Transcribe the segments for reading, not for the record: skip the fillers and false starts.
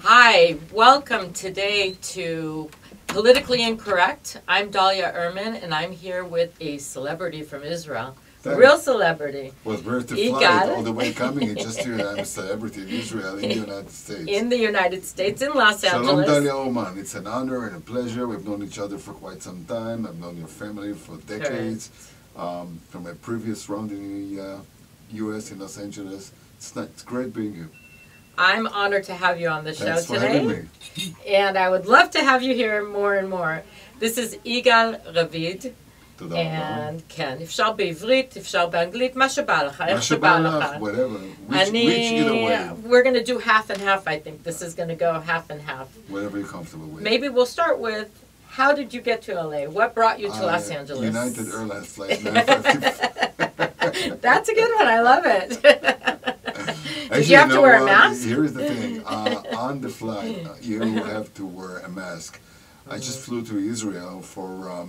Hi, welcome today to Politically Incorrect. I'm Dalia Ehrman, and I'm here with a celebrity from Israel. Thanks. Real celebrity. Was worth the Yigal. flight all the way coming and just here I'm a celebrity in Israel, in the United States. In the United States, in Los Shalom Angeles. Dalia Oman. It's an honor and a pleasure. We've known each other for quite some time. I've known your family for decades. From my previous round in the U.S. in Los Angeles. It's great being here. I'm honored to have you on the show Thanks for today. having me. And I would love to have you here more and more. This is yigal, ravid. תודה And כן, אפשר בעברית, אפשר באנגלית, מה שבא לך, רבה. איך מה שבא שבא לך. לך, whatever. Which either way. We're going to do half and half, I think. This is going to go half and half. Whatever you're comfortable with. Maybe we'll start with, how did you get to LA? What brought you to Los Angeles? United Airlines flight 955. That's a good one, I love it. Did Actually, you have to wear a mask? Here's the thing. On the flight, you have to wear a mask. I just flew to Israel for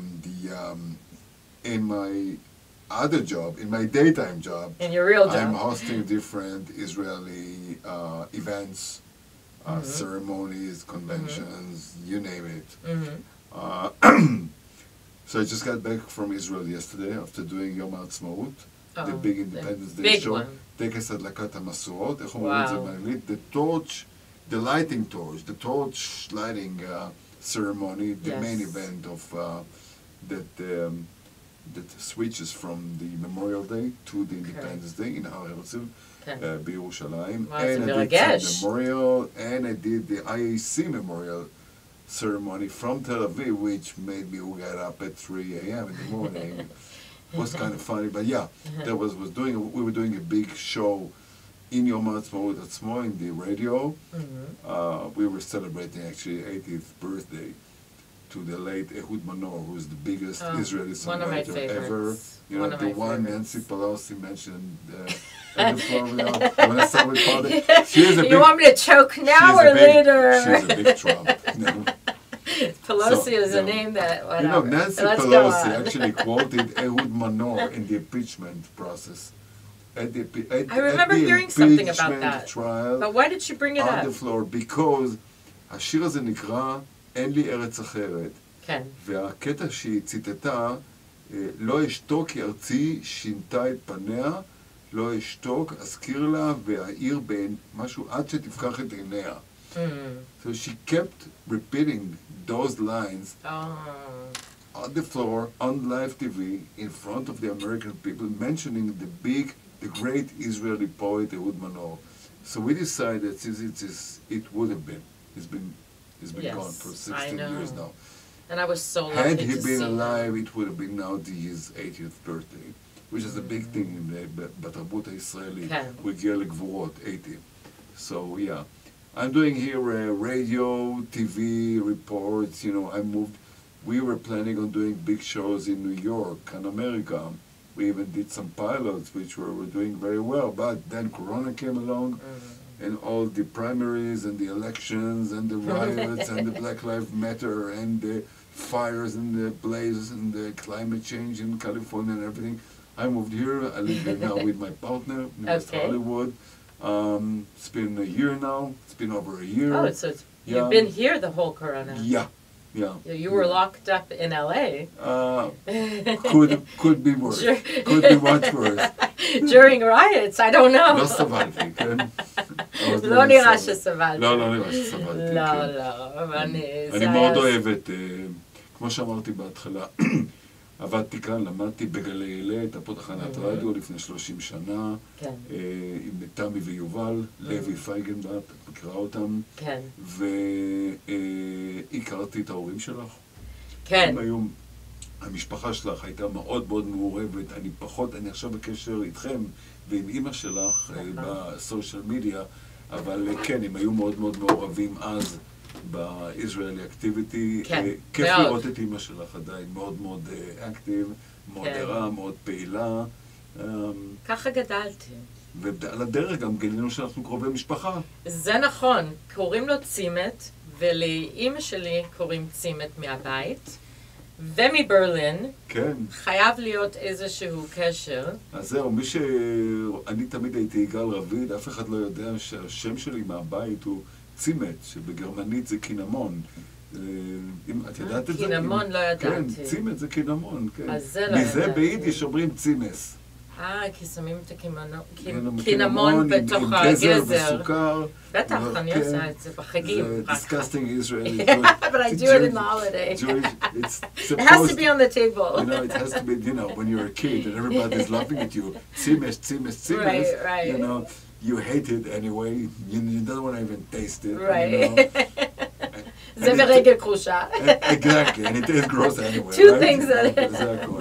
in my other job, in my daytime job. In your real job. I'm hosting different Israeli events, ceremonies, conventions, you name it. So I just got back from Israel yesterday after doing Yom HaAtzmaut, the big Independence Day show. טקס הדלקת המשואות, איך אומרים את זה באנגלית? The lighting torch, the torch lighting ceremony, the main event of that switches from the Memorial Day to the Independence Day in Har Herzl, בירושלים. And I did some memorial, and I did the IAC memorial ceremony from Tel Aviv, which made me get up at 3 a.m. in the morning. It was kind of funny, but yeah, we were doing a big show in Yom HaAtzmaut עצמו, in the radio. We were celebrating actually 80th birthday to the late Ehud Manor, who is the biggest Israeli songwriter ever. You know, the one Nancy Pelosi mentioned at the floor. You want to start with politics? You want me to choke now or later? She's a big Trump. You know? Pelosi is a name that, whatever. You know, Nancy Pelosi actually quoted Ehud Manor in the impeachment process. I remember hearing something about that. Trial, but why did she bring it up? On the floor, because השיר הזה נקרא אין לי ארץ אחרת. כן. והקטע שהיא ציטטה, לא אשתוק כי ארצי שינתה את פניה, לא אשתוק, אזכיר לה והעיר בין משהו עד שתפקח את עיניה. So she kept repeating those lines on the floor, on live TV, in front of the American people, mentioning the great Israeli poet Ehud Manor. So we decided, since it would have been, he's been gone for 16 years now. And I was so lucky Had to he been see alive, him. it would have been now his 80th birthday, which is a big thing in בתרבות הישראלית. הוא הגיע לגבורות, 80. So yeah. I'm doing here radio, TV, reports, you know, we were planning on doing big shows in New York and America. We even did some pilots, which were doing very well, but then Corona came along, and all the primaries and the elections and the riots and the Black Lives Matter and the fires and the blazes and the climate change in California and everything. I moved here. I live here now with my partner in West Hollywood. It's been a year now. It's been over a year. Oh, so you've been here the whole Corona. Yeah. You were locked up in LA. Could be worse. Could be much worse. During riots, I don't know. לא סבלתי, כן? לא נראה שסבלתי. לא נראה שסבלתי, כן. אני מאוד אוהבת, כמו שאמרתי בהתחלה, עבדתי כאן, למדתי בגלי אלה, הייתה פה תחנת רדיו לפני 30 שנה, עם תמי ויובל, לוי פייגנבט, את מכירה אותם, והכרתי את ההורים שלך. כן. היום המשפחה שלך הייתה מאוד מאוד מעורבת, אני עכשיו בקשר איתכם ועם אמא שלך בסושיאל מדיה, אבל כן, הם היו מאוד מאוד מעורבים אז. בישראלי אקטיביטי, כיף לראות את אמא שלך עדיין, מאוד מאוד אקטיב, מאוד ערה, מאוד פעילה. ככה גדלתי. ועל הדרך גם גילינו שאנחנו קרובי משפחה. זה נכון, קוראים לו צימת, ולאמא שלי קוראים צימת מהבית, ומברלין, חייב להיות איזשהו קשר. אז זהו, אני תמיד הייתי יגאל רביד, אף אחד לא יודע שהשם שלי מהבית הוא צימת, שבגרמנית זה קינמון. את יודעת את זה? קינמון לא ידעתי. כן, צימת זה קינמון, כן. אז זה לא ידעתי. מזה ביידיש אומרים צימס. כי שמים את הקינמון בתוך הגזר. עם גזר וסוכר. בטח, אני עושה את זה בחגים. זה disgusting Israeli. But I do it in the holiday. It has to be on the table. You know, it has to be, you know, when you're a kid and everybody's laughing at you, צימס, צימס, צימס. Right. You know, you hate it anyway. You don't want to even taste it. Right. You know? זה ברגל כרושה. Exactly, and it is gross anyway. Two right? things that... זה הכל.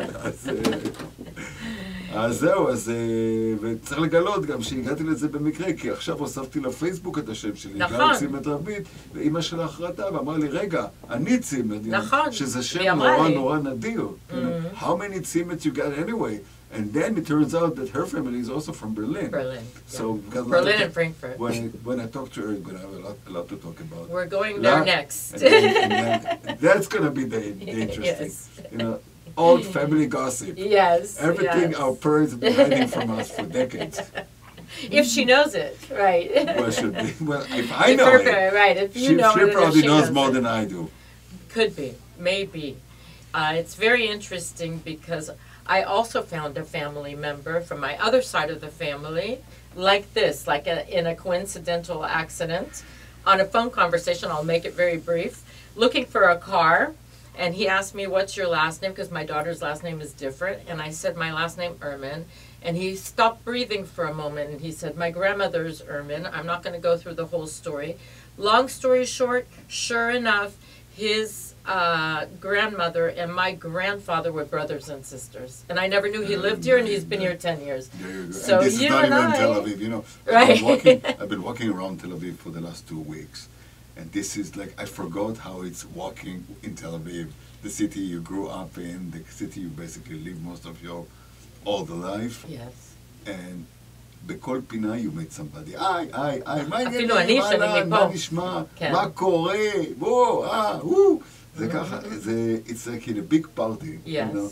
אז זהו, וצריך לגלות גם שהגעתי לזה במקרה, כי עכשיו הוספתי לפייסבוק את השם שלי, נכון. צימת רביד, ואימא שלה חרטה ואמרה לי, רגע, אני צימת, נכון. שזה שם נורא נורא נדיר. How many צימets you got anyway? And then it turns out that her family is also from Berlin. Berlin. So, Berlin and Frankfurt. When I talk to her, we're going to have a lot to talk about. We're going there next. And then, that's going to be the interesting. Yes. You know, old family gossip. Yes. Everything yes. our parents have been hiding from us for decades. If she knows it, right. Well, should be. Well, if I know it. Right, if you know it. She probably knows more it. than I do. Could be, maybe. It's very interesting because I also found a family member from my other side of the family, like this, like in a coincidental accident, on a phone conversation, I'll make it very brief, looking for a car, and he asked me, what's your last name, because my daughter's last name is different, and I said my last name, Ermin, and he stopped breathing for a moment, and he said, my grandmother's Ermin. I'm not going to go through the whole story. Long story short, sure enough, his grandmother and my grandfather were brothers and sisters. And I never knew he lived here, and he's been here 10 years. There you go. So and this you is not and even I, Tel Aviv, you know. right. I've been walking around Tel Aviv for the last 2 weeks. And this is like, I forgot how it's walking in Tel Aviv, the city you grew up in, the city you basically live most of your all the life. Yes. And בכל פינה you meet somebody. היי, מה העניינים? אפילו אני שאני מפה. מה נשמע? מה קורה? בוא, זה ככה, it's like in a big party. Yes. You know?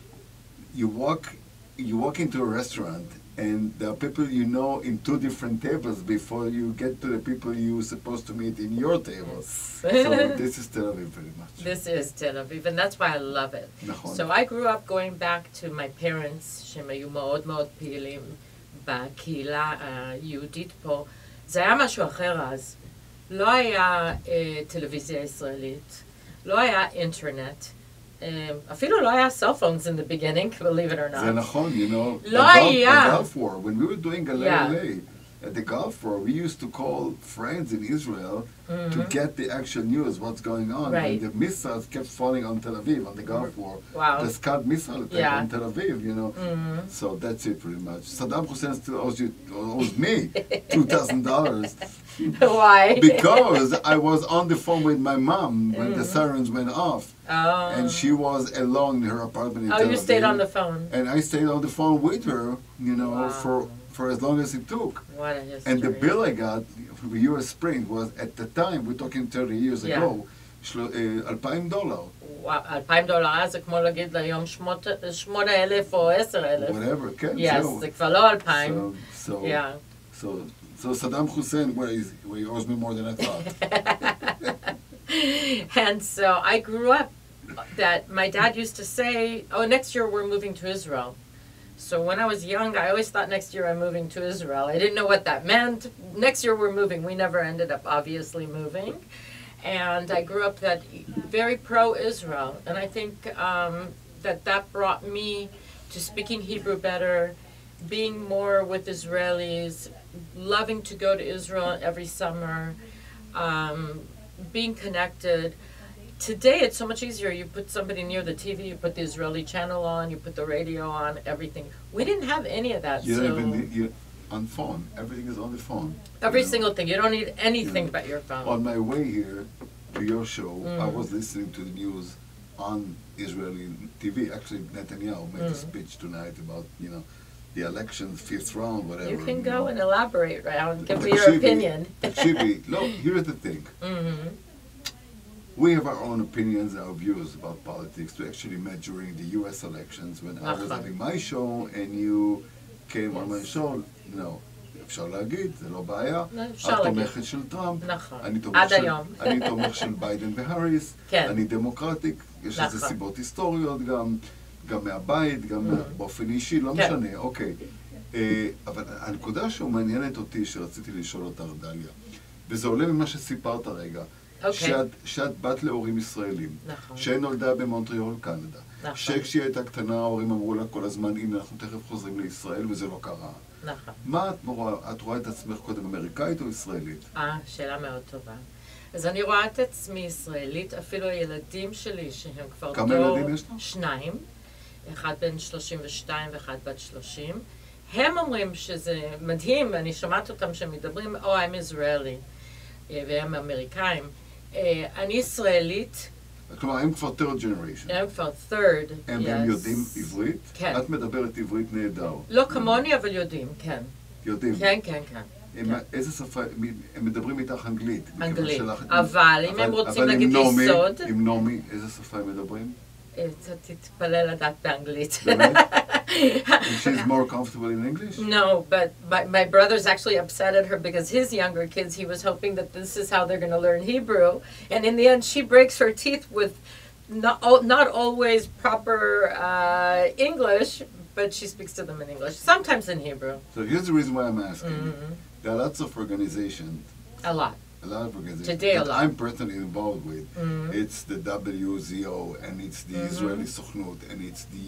You walk into a restaurant and there are people you know in 2 different tables before you get to the people you're supposed to meet in your table. Yes. So this is Tel Aviv very much. This is Tel Aviv, and that's why I love it. נכון. So I grew up going back to my parents, שהם היו מאוד מאוד פעילים בקהילה היהודית פה. זה היה משהו אחר אז. לא היה טלוויזיה ישראלית, לא היה אינטרנט. אפילו לא היה cell phones in the beginning, believe it or not. זה נכון, you know. לא היה. The Gulf War, when we were doing LA, at the Gulf War, we used to call friends in Israel to get the actual news, what's going on. Right. And the missiles kept falling on Tel Aviv, on the Gulf War. Wow. The Scud missile attack on Tel Aviv, you know. So that's it pretty much. Saddam Hussein still owes me $2,000. Why? Because I was on the phone with my mom when the sirens went off. Oh. And she was alone in her apartment in Tel Aviv. Oh, you stayed on the phone. And I stayed on the phone with her, you know, Wow. for as long as it took. What a history. And the bill I got for US Sprint was, at the time, we're talking 30 years ago, $2,000. וואו, $2,000 זה כמו להגיד ליום 8,000 או 10,000. Whatever, כן, Yes, זהו. זה כבר לא 2,000. Yeah. So Saddam Hussein, where is he? Well, he owes me more than I thought. And so I grew up that my dad used to say, oh, next year we're moving to Israel. So when I was young, I always thought next year I'm moving to Israel. I didn't know what that meant. Next year we're moving. We never ended up obviously moving. And I grew up that very pro-Israel. And I think that brought me to speaking Hebrew better, being more with Israelis, loving to go to Israel every summer, being connected. Today it's so much easier. You put somebody near the TV, you put the Israeli channel on, you put the radio on, everything. We didn't have any of that. On phone. Everything is on the phone. Every single thing. You don't need anything but your phone. On my way here to your show, I was listening to the news on Israeli TV. Actually, Netanyahu made a speech tonight about, you know, the elections, 5th round, whatever. You can go and elaborate, right? Give me your opinion. No, here's the thing. We have our own opinions, our views about politics. We actually met during the U.S. elections when I was having my show and you came on my show. You know, אפשר להגיד, זה לא בעיה. אפשר את להגיד. תומכת של טראמפ. נכון. עד היום. אני תומך של ביידן והריס. כן. אני דמוקרטיק. יש לזה נכון. סיבות היסטוריות גם מהבית, גם באופן אישי, לא כן. משנה, אוקיי. אבל הנקודה שמעניינת אותי, שרציתי לשאול אותך, דליה, וזה עולה ממה שסיפרת רגע, שאת בת להורים ישראלים, נכון. שנולדה במונטריאול, קנדה, נכון. שכשהיא הייתה קטנה, ההורים אמרו לה כל הזמן, הנה, אנחנו תכף חוזרים לישראל, וזה לא קרה. נכון. מה את רואה את עצמך קודם, אמריקאית או ישראלית? שאלה מאוד טובה. אז אני רואה את עצמי ישראלית, אפילו הילדים שלי, שהם כבר כמה ילדים יש לך? 2, אחד בן 32 ואחד בת 30. הם אומרים שזה מדהים, אני שומעת אותם שמדברים, I'm Israeli, והם אמריקאים. אני ישראלית. כלומר, הם כבר third generation. הם כבר third, הם יודעים עברית? כן. את מדברת עברית נהדר. לא כמוני, אבל יודעים, כן. יודעים? כן, כן, כן. איזה שפה? הם מדברים איתך אנגלית. אנגלית. אבל אם הם רוצים להגיד יסוד... עם נעמי, איזה שפה הם מדברים? תתפלא לדעת באנגלית. באמת? She's more comfortable in English? No, but my brother's actually upset at her because his younger kids, he was hoping that this is how they're going to learn Hebrew. And in the end, she breaks her teeth with not always proper English, but she speaks to them in English, sometimes in Hebrew. So here's the reason why I'm asking. There are lots of organizations. A lot. A lot of organizations Today, that a lot. I'm personally involved with. It's the WZO, and it's the Israeli Sochnut, and it's the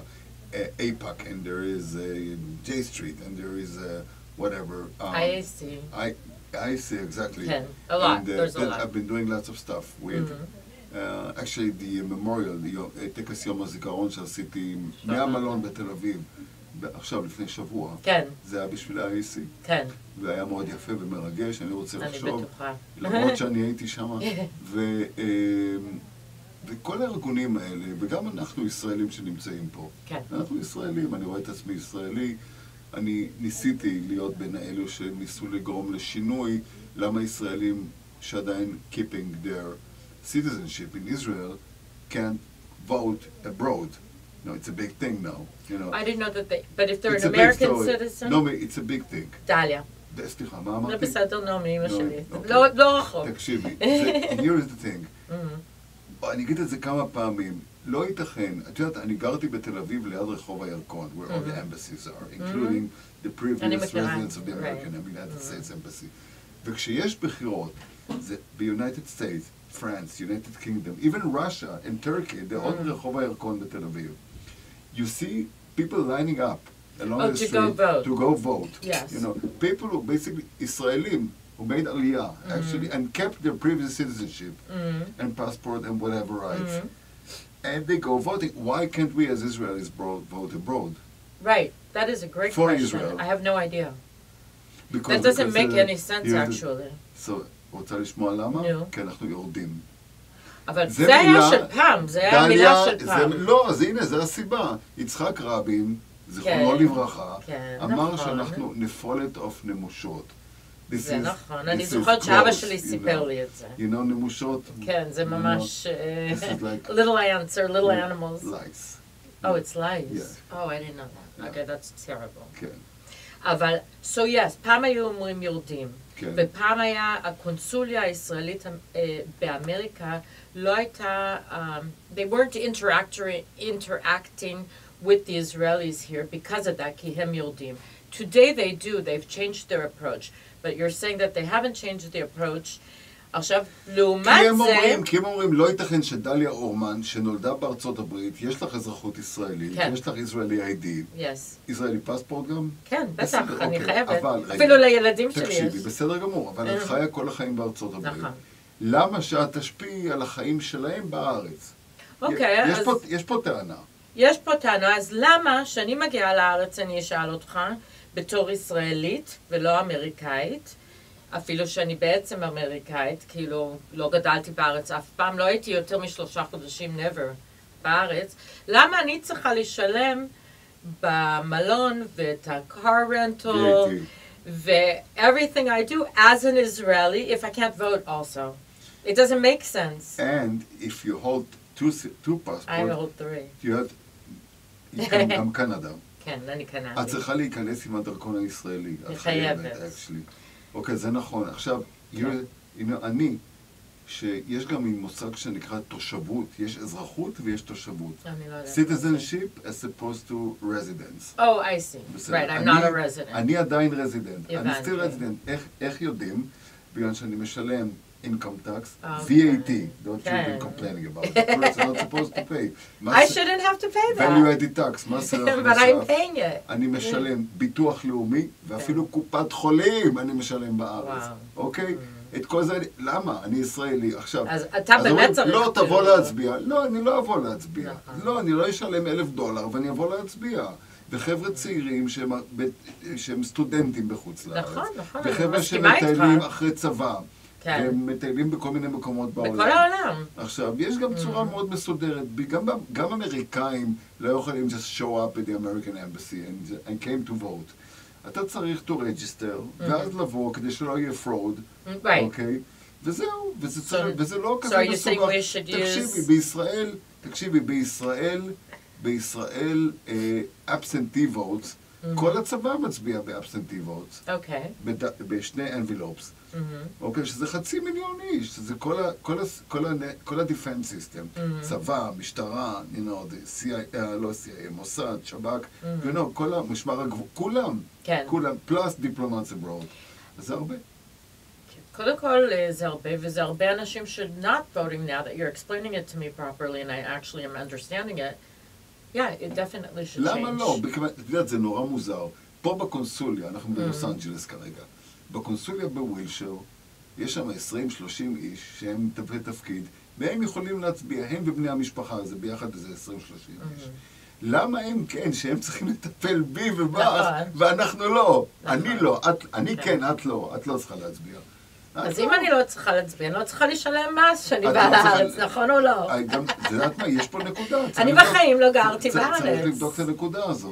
APAC, and there is J Street, and there is whatever. IAC. IAC, exactly. A lot. And, there's a lot. I've been doing lots of stuff with. Actually, the memorial, טקס יום הזיכרון שעשיתי מהמלון בתל אביב, עכשיו לפני שבוע. כן. זה היה בשביל ה-IAC. כן. והיה מאוד יפה ומרגש, אני רוצה לחשוב. אני בטוחה. למרות שאני הייתי שם. וכל הארגונים האלה, וגם אנחנו ישראלים שנמצאים פה. כן. אנחנו ישראלים, אני רואה את עצמי ישראלי. אני ניסיתי להיות בין האלו שניסו לגרום לשינוי, למה ישראלים שעדיין keeping their citizenship in Israel can't vote abroad. No, it's a big thing now. You know. I didn't know that they, but if they're It's an a big American story. citizen... No, it's a big thing. דליה. סליחה, מה אמרתי? זה בסדר, נעמי, אמא שלי. אוקיי. לא רחוק. תקשיבי, here is the thing. אני אגיד את זה כמה פעמים. לא ייתכן, את יודעת, אני גרתי בתל אביב ליד רחוב הירקון, where all the embassies are, including the previous residents of the American and United States Embassy. וכשיש בחירות, זה ב-United States, France, United Kingdom, even Russia and Turkey, זה עוד רחוב הירקון בתל אביב. You see people lining up along the street to go vote. Yes. You know, people who basically, Israelim, who made aliyah, actually, and kept their previous citizenship and passport and whatever rights. And they go voting. Why can't we as Israelis vote abroad? Right. That is a great For question. Israel. I have no idea. Because, That doesn't make any sense, actually. So, רוצה לשמוע למה? No. כי אנחנו יורדים. אבל זה היה של פעם, זה היה מילה של פעם. לא, אז הנה, זה הסיבה. יצחק רבין, זיכרונו לברכה, אמר שאנחנו נפולת אוף נמושות. זה נכון, אני זוכרת שאבא שלי סיפר לי את זה. You know, נמושות? כן, זה ממש little ants or little animals. Lice. Oh, it's lice? Yeah. Oh, I didn't know that. Okay, that's terrible. כן. אבל, so yes, פעם היו אומרים יורדים. כן. ופעם היה, הקונסוליה הישראלית באמריקה לא הייתה, they weren't interacting with the Israelis here because of that, כי הם יורדים. Today they do, they've changed their approach. But you're saying that they haven't changed the approach. עכשיו, לעומת זה... כי הם אומרים, לא ייתכן שדליה אורמן, שנולדה בארצות הברית, יש לך אזרחות ישראלית, יש לך ישראלי ID. ישראלי פספורט גם? כן, בטח, אני חייבת. אבל, אפילו לילדים שלי יש. תקשיבי, בסדר גמור, אבל את חיה כל החיים בארצות הברית. למה שאת תשפיעי על החיים שלהם בארץ? אוקיי, אז... יש פה טענה. יש פה טענה, אז למה שאני מגיעה לארץ, אני אשאל אותך, בתור ישראלית ולא אמריקאית, אפילו שאני בעצם אמריקאית, כאילו לא גדלתי בארץ אף פעם, לא הייתי יותר מ3 חודשים, never, בארץ, למה אני צריכה לשלם במלון ואת ה-car rental ו-everything I do as an Israeli if I can't vote also? It doesn't make sense. And if you hold two passports, I hold 3. You have גם קנדה. כן, אני קנדי. את צריכה להיכנס עם הדרכון הישראלי. אני חייבת. אוקיי, זה נכון. עכשיו, אני, שיש גם עם מושג שנקרא תושבות, יש אזרחות ויש תושבות. אני לא יודעת. citizenship as opposed to residence. Oh, I see. Right, I'm not a resident. אני עדיין רזידנט. אני הבנתי. still resident. איך יודעים? בגלל שאני משלם income tax, VAT, don't you be complaining about it. It's not supposed to pay. I shouldn't have to pay that. value added tax, מס ערך But מוסף. I'm paying it. אני משלם ביטוח לאומי, ואפילו קופת חולים אני משלם בארץ. אוקיי? את כל זה, למה? אני ישראלי. עכשיו, אז אתה באמת צריך... לא, תבוא להצביע. לא, אני לא אבוא להצביע. לא, אני לא אשלם $1,000 ואני אבוא להצביע. וחבר'ה צעירים שהם סטודנטים בחוץ לארץ. נכון, נכון. וחבר'ה שמטיילים אחרי צבא. הם מטיילים בכל מיני מקומות בעולם. בכל העולם. עכשיו, יש גם צורה מאוד מסודרת. גם אמריקאים לא יכולים just show up at the American Embassy and came to vote. אתה צריך to register, ואז לבוא כדי שלא יהיה fraud. אוקיי? וזהו, וזה לא כזה מסובך. תקשיבי, בישראל absentee votes, כל הצבא מצביע ב-absentee votes. אוקיי. בשני envelopes. אוקיי, שזה 500,000 איש, שזה כל ה-defense system. צבא, משטרה, לא CIA, מוסד, שב"כ, כל המשמר הגבול, כולם, plus diplomats abroad. זה הרבה. קודם כל, זה הרבה, וזה הרבה אנשים should not voting now that you're explaining it to me properly and I actually am understanding it. Yeah, it definitely should change. למה לא? את יודעת, זה נורא מוזר. פה בקונסוליה, אנחנו בלוס אנג'לס כרגע, בקונסוליה בווילשר, יש שם 20-30 איש שהם בתפקיד, והם יכולים להצביע, הם ובני המשפחה, זה ביחד איזה 20-30 איש. למה הם כן, שהם צריכים לטפל בי ובך, ואנחנו לא? אני לא, אני כן, את לא צריכה להצביע. אז אם אני לא צריכה להצביע, אני לא צריכה לשלם מס שאני באה לארץ, נכון או לא? את יודעת מה, יש פה נקודה. אני בחיים לא גרתי בארץ. צריך לבדוק את הנקודה הזאת.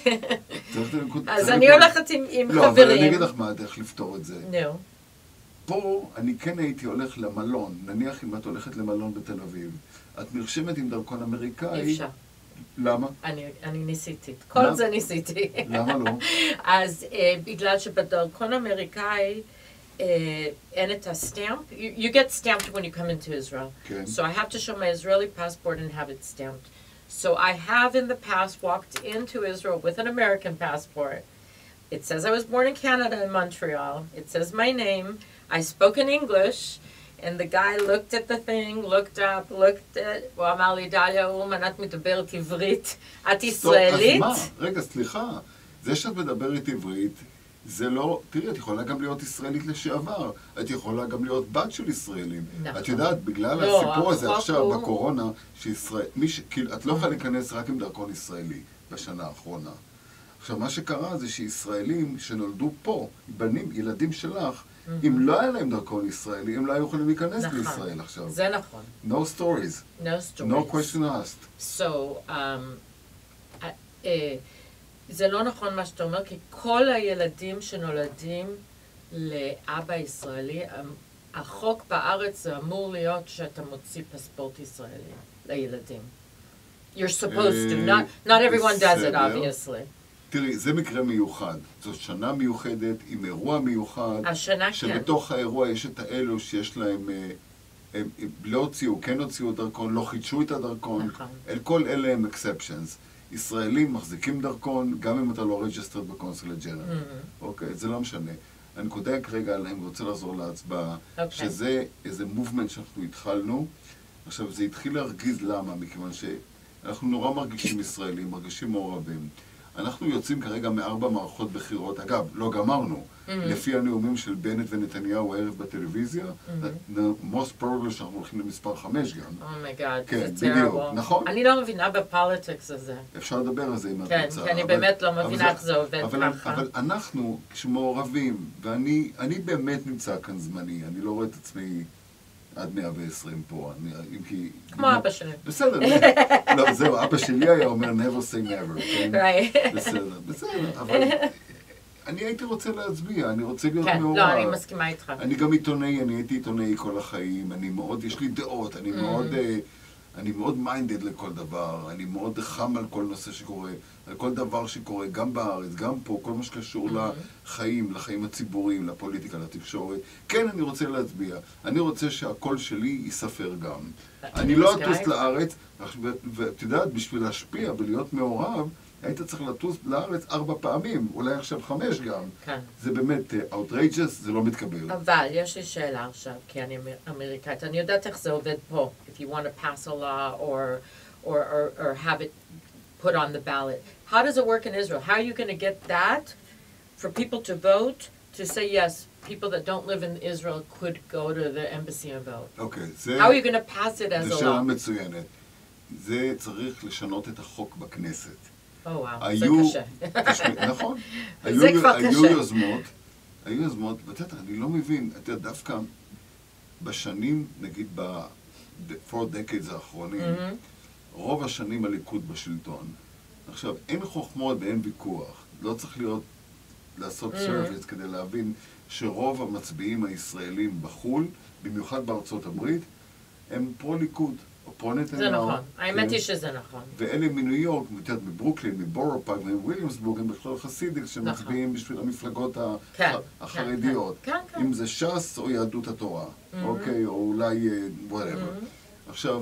אז אני הולכת עם חברים. לא, אבל אני אגיד לך מה הדרך לפתור את זה. נו. פה אני כן הייתי הולך למלון, נניח אם את הולכת למלון בתל אביב, את נרשמת עם דרכון אמריקאי. אי אפשר. למה? אני ניסיתי. כל זה ניסיתי. למה לא? אז בגלל שבדרכון אמריקאי, and it's a stamp. You get stamped when you come into Israel. Okay. So I have to show my Israeli passport and have it stamped. So I have in the past walked into Israel with an American passport. It says I was born in Canada in Montreal. It says my name. I spoke in English. And the guy looked at the thing, looked up, looked at... הוא אמר לי, דליה, את מדברת עברית. את ישראלית? אז מה? רגע, סליחה. זה שאת מדברת עברית... זה לא, תראי, את יכולה גם להיות ישראלית לשעבר, את יכולה גם להיות בת של ישראלים. נכון. את יודעת, בגלל הסיפור הזה עכשיו בקורונה, את לא יכולה להיכנס רק עם דרכון ישראלי בשנה האחרונה. עכשיו, מה שקרה זה שישראלים שנולדו פה, ילדים שלך, אם לא היה להם דרכון ישראלי, הם לא היו יכולים להיכנס לישראל עכשיו. זה נכון. No stories. No question asked. So, זה לא נכון מה שאתה אומר, כי כל הילדים שנולדים לאבא ישראלי, החוק בארץ זה אמור להיות שאתה מוציא פספורט ישראלי לילדים. You're supposed to. Not everyone does it, obviously. תראי, זה מקרה מיוחד. זאת שנה מיוחדת עם אירוע מיוחד. השנה כן. שבתוך האירוע יש את האלו שיש להם, הם לא הוציאו, כן הוציאו דרכון, לא חידשו את הדרכון. נכון. כל אלה הם exceptions. ישראלים מחזיקים דרכון, גם אם אתה לא רג'סטרד בקונסולט ג'נרל. אוקיי, זה לא משנה. הנקודה כרגע, אני רוצה לחזור להצבעה, שזה איזה מובמנט שאנחנו התחלנו. עכשיו, זה התחיל להרגיז למה, מכיוון שאנחנו נורא מרגישים ישראלים, מרגישים מעורבים. אנחנו יוצאים כרגע מ4 מערכות בחירות. אגב, לא גמרנו. לפי הנאומים של בנט ונתניהו הערב בטלוויזיה, most probably שאנחנו הולכים למספר 5 גם. אומייגאד, כן, בדיוק, נכון? אני לא מבינה בפוליטיקס הזה. אפשר לדבר על זה אם את רוצה. כן, כי אני באמת לא מבינה איך זה עובד ככה. אבל אנחנו, כשמעורבים, ואני באמת נמצא כאן זמני, אני לא רואה את עצמי עד 120 פה, אם כי... כמו אבא שלי. בסדר, לא, זהו, אבא שלי היה אומר never say never, כן? בסדר, אבל... אני הייתי רוצה להצביע, אני רוצה להיות מעורב. לא, אני מסכימה איתך. אני גם עיתונאי, אני הייתי עיתונאי כל החיים, אני מאוד, יש לי דעות, אני מאוד, אני מאוד מיינדד לכל דבר, אני מאוד חם על כל נושא שקורה, על כל דבר שקורה, גם בארץ, גם פה, כל מה שקשור לחיים, לחיים הציבוריים, לפוליטיקה, לתקשורת. כן, אני רוצה להצביע. אני רוצה שהקול שלי ייספר גם. אני לא אטוס לארץ, ואת יודעת, בשביל להשפיע ולהיות מעורב, היית צריך לטוס לארץ 4 פעמים, אולי עכשיו 5 גם. כן. זה באמת outrageous, זה לא מתקבל. אבל יש לי שאלה עכשיו, כי אני אמריקאית. אני יודעת איך זה עובד פה. If you want to pass a law or have it put on the ballot. How does it work in Israel? How are you going to get that for people to vote, to say yes, people that don't live in Israel could go to the embassy and vote? אוקיי, How are you going to pass it as a זה שאלה law? מצוינת. זה צריך לשנות את החוק בכנסת. זה קשה. נכון. זה כבר קשה. היו יוזמות, ואתה יודע, אני לא מבין, אתה יודע, דווקא בשנים, נגיד ב-4 decades האחרונים, רוב השנים הליכוד בשלטון. עכשיו, אין חוכמות ואין ויכוח. לא צריך לעשות סרוויס כדי להבין שרוב המצביעים הישראלים בחול, במיוחד בארצות הברית, הם פרו-ליכוד. זה נכון, האמת היא שזה נכון. ואלה מניו יורק, מברוקלין, מבורו פארק, מוויליאמסבורג, הם בכלל חסידים שמצביעים בשביל המפלגות החרדיות. אם זה ש"ס או יהדות התורה, אוקיי, או אולי whatever. עכשיו,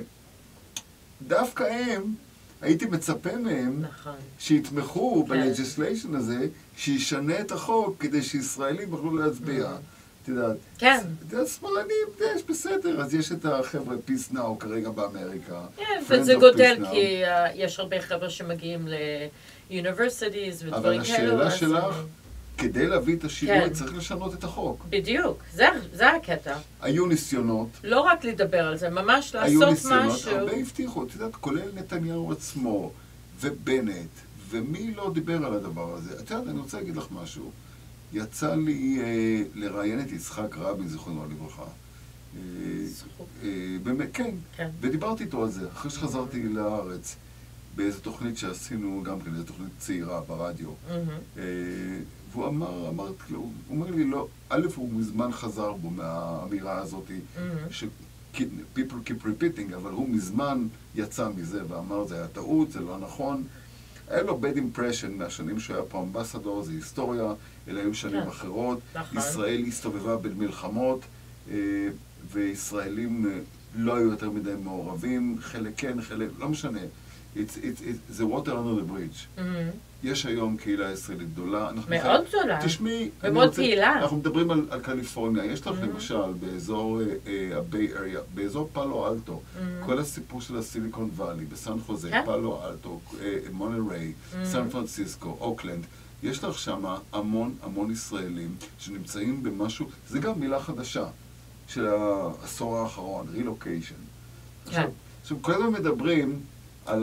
דווקא הייתי מצפה מהם שיתמכו בלג'יסליישן הזה, שישנה את החוק כדי שישראלים יוכלו להצביע. כן. שמאלנים, יש בסדר, אז יש את החבר'ה Peace Now כרגע באמריקה. וזה גודל כי יש הרבה חבר'ה שמגיעים ל-universities ודברים כאלו. אבל השאלה שלך, כדי להביא את השינוי צריך לשנות את החוק. בדיוק, זה הקטע. היו ניסיונות. לא רק לדבר על זה, ממש לעשות משהו. היו ניסיונות, הרבה הבטיחו, את יודעת, כולל נתניהו עצמו, ובנט, ומי לא דיבר על הדבר הזה. את יודעת, אני רוצה להגיד לך משהו. יצא לי לראיין את יצחק רבין, זיכרונו לברכה. באמת, כן. ודיברתי איתו על זה, אחרי שחזרתי לארץ, באיזו תוכנית שעשינו, גם כן, איזו תוכנית צעירה ברדיו. והוא הוא אומר לי, לא, א', הוא מזמן חזר בו מהאמירה הזאת, ש-people keep repeating, אבל הוא מזמן יצא מזה ואמר, זה היה טעות, זה לא נכון. היה לו bad impression מהשנים שהוא היה פה אמבסדור, זה היסטוריה, אלה היו שנים אחרות. ישראל הסתובבה בין מלחמות, וישראלים לא היו יותר מדי מעורבים, חלק כן, חלק, לא משנה. זה water under the bridge. יש היום קהילה ישראלית גדולה. מאוד גדולה. תשמעי, ומאוד פעילה. אנחנו מדברים על קליפורניה. יש לך למשל באזור ה-Bay Area, באזור פאלו אלטו, כל הסיפור של הסיליקון ואלי, בסן חוזה, פאלו אלטו, מונטריי, סן פרנסיסקו, אוקלנד. יש לך שם המון ישראלים שנמצאים במשהו, זה גם מילה חדשה של העשור האחרון, relocation. עכשיו, כל הזמן מדברים על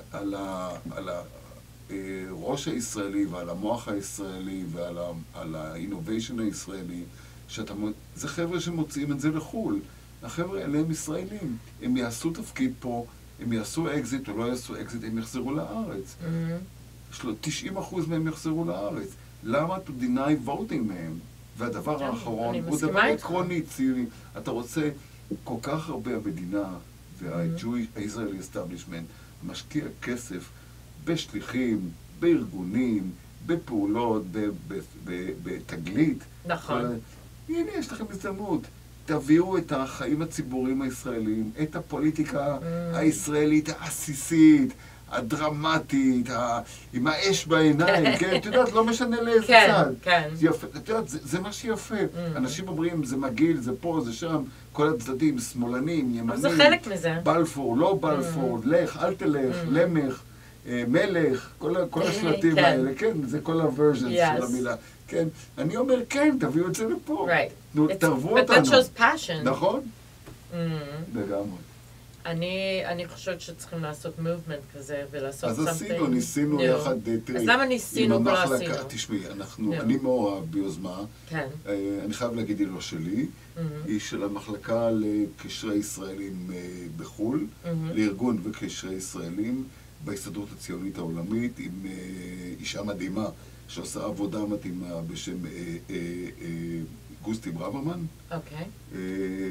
הראש הישראלי ועל המוח הישראלי ועל האינוביישן הישראלי, זה חבר'ה שמוצאים את זה לחול. החבר'ה האלה הם ישראלים. הם יעשו תפקיד פה, הם יעשו אקזיט או לא יעשו אקזיט, הם יחזרו לארץ. 90% מהם יחזרו לארץ. למה to deny voting מהם? והדבר האחרון הוא דבר עקרוני, ציוני. אתה רוצה כל כך הרבה המדינה וה-Israeli establishment משקיע כסף בשליחים, בארגונים, בפעולות, בתגלית. נכון. הנה, יש לכם הזדמנות. תביאו את החיים הציבוריים הישראלים, את הפוליטיקה הישראלית העסיסית, הדרמטית, עם האש בעיניים, כן? את יודעת, לא משנה לאיזה צד. כן, כן. את יודעת, זה מה שיפה. אנשים אומרים, זה מגעיל, זה פה, זה שם, כל הצדדים, שמאלנים, ימנים. זה חלק מזה. בלפור, לא בלפור, לך, אל תלך, למך, מלך, כל השלטים האלה, כן, זה כל הוורז'נס של המילה. כן, אני אומר, כן, תביאו את זה לפה. תרבו אותנו. But that shows passion. נכון? לגמרי. אני חושבת שצריכים לעשות מובמנט כזה ולעשות something. אז ניסינו יחד, אז למה ניסינו ולא עשינו? תשמעי, אני מעורב ביוזמה, אני חייב להגיד, היא לא שלי, היא של המחלקה לקשרי ישראלים בחו"ל, לארגון וקשרי ישראלים בהסתדרות הציונית העולמית, עם אישה מדהימה שעושה עבודה מדהימה בשם גוסטי ברוורמן.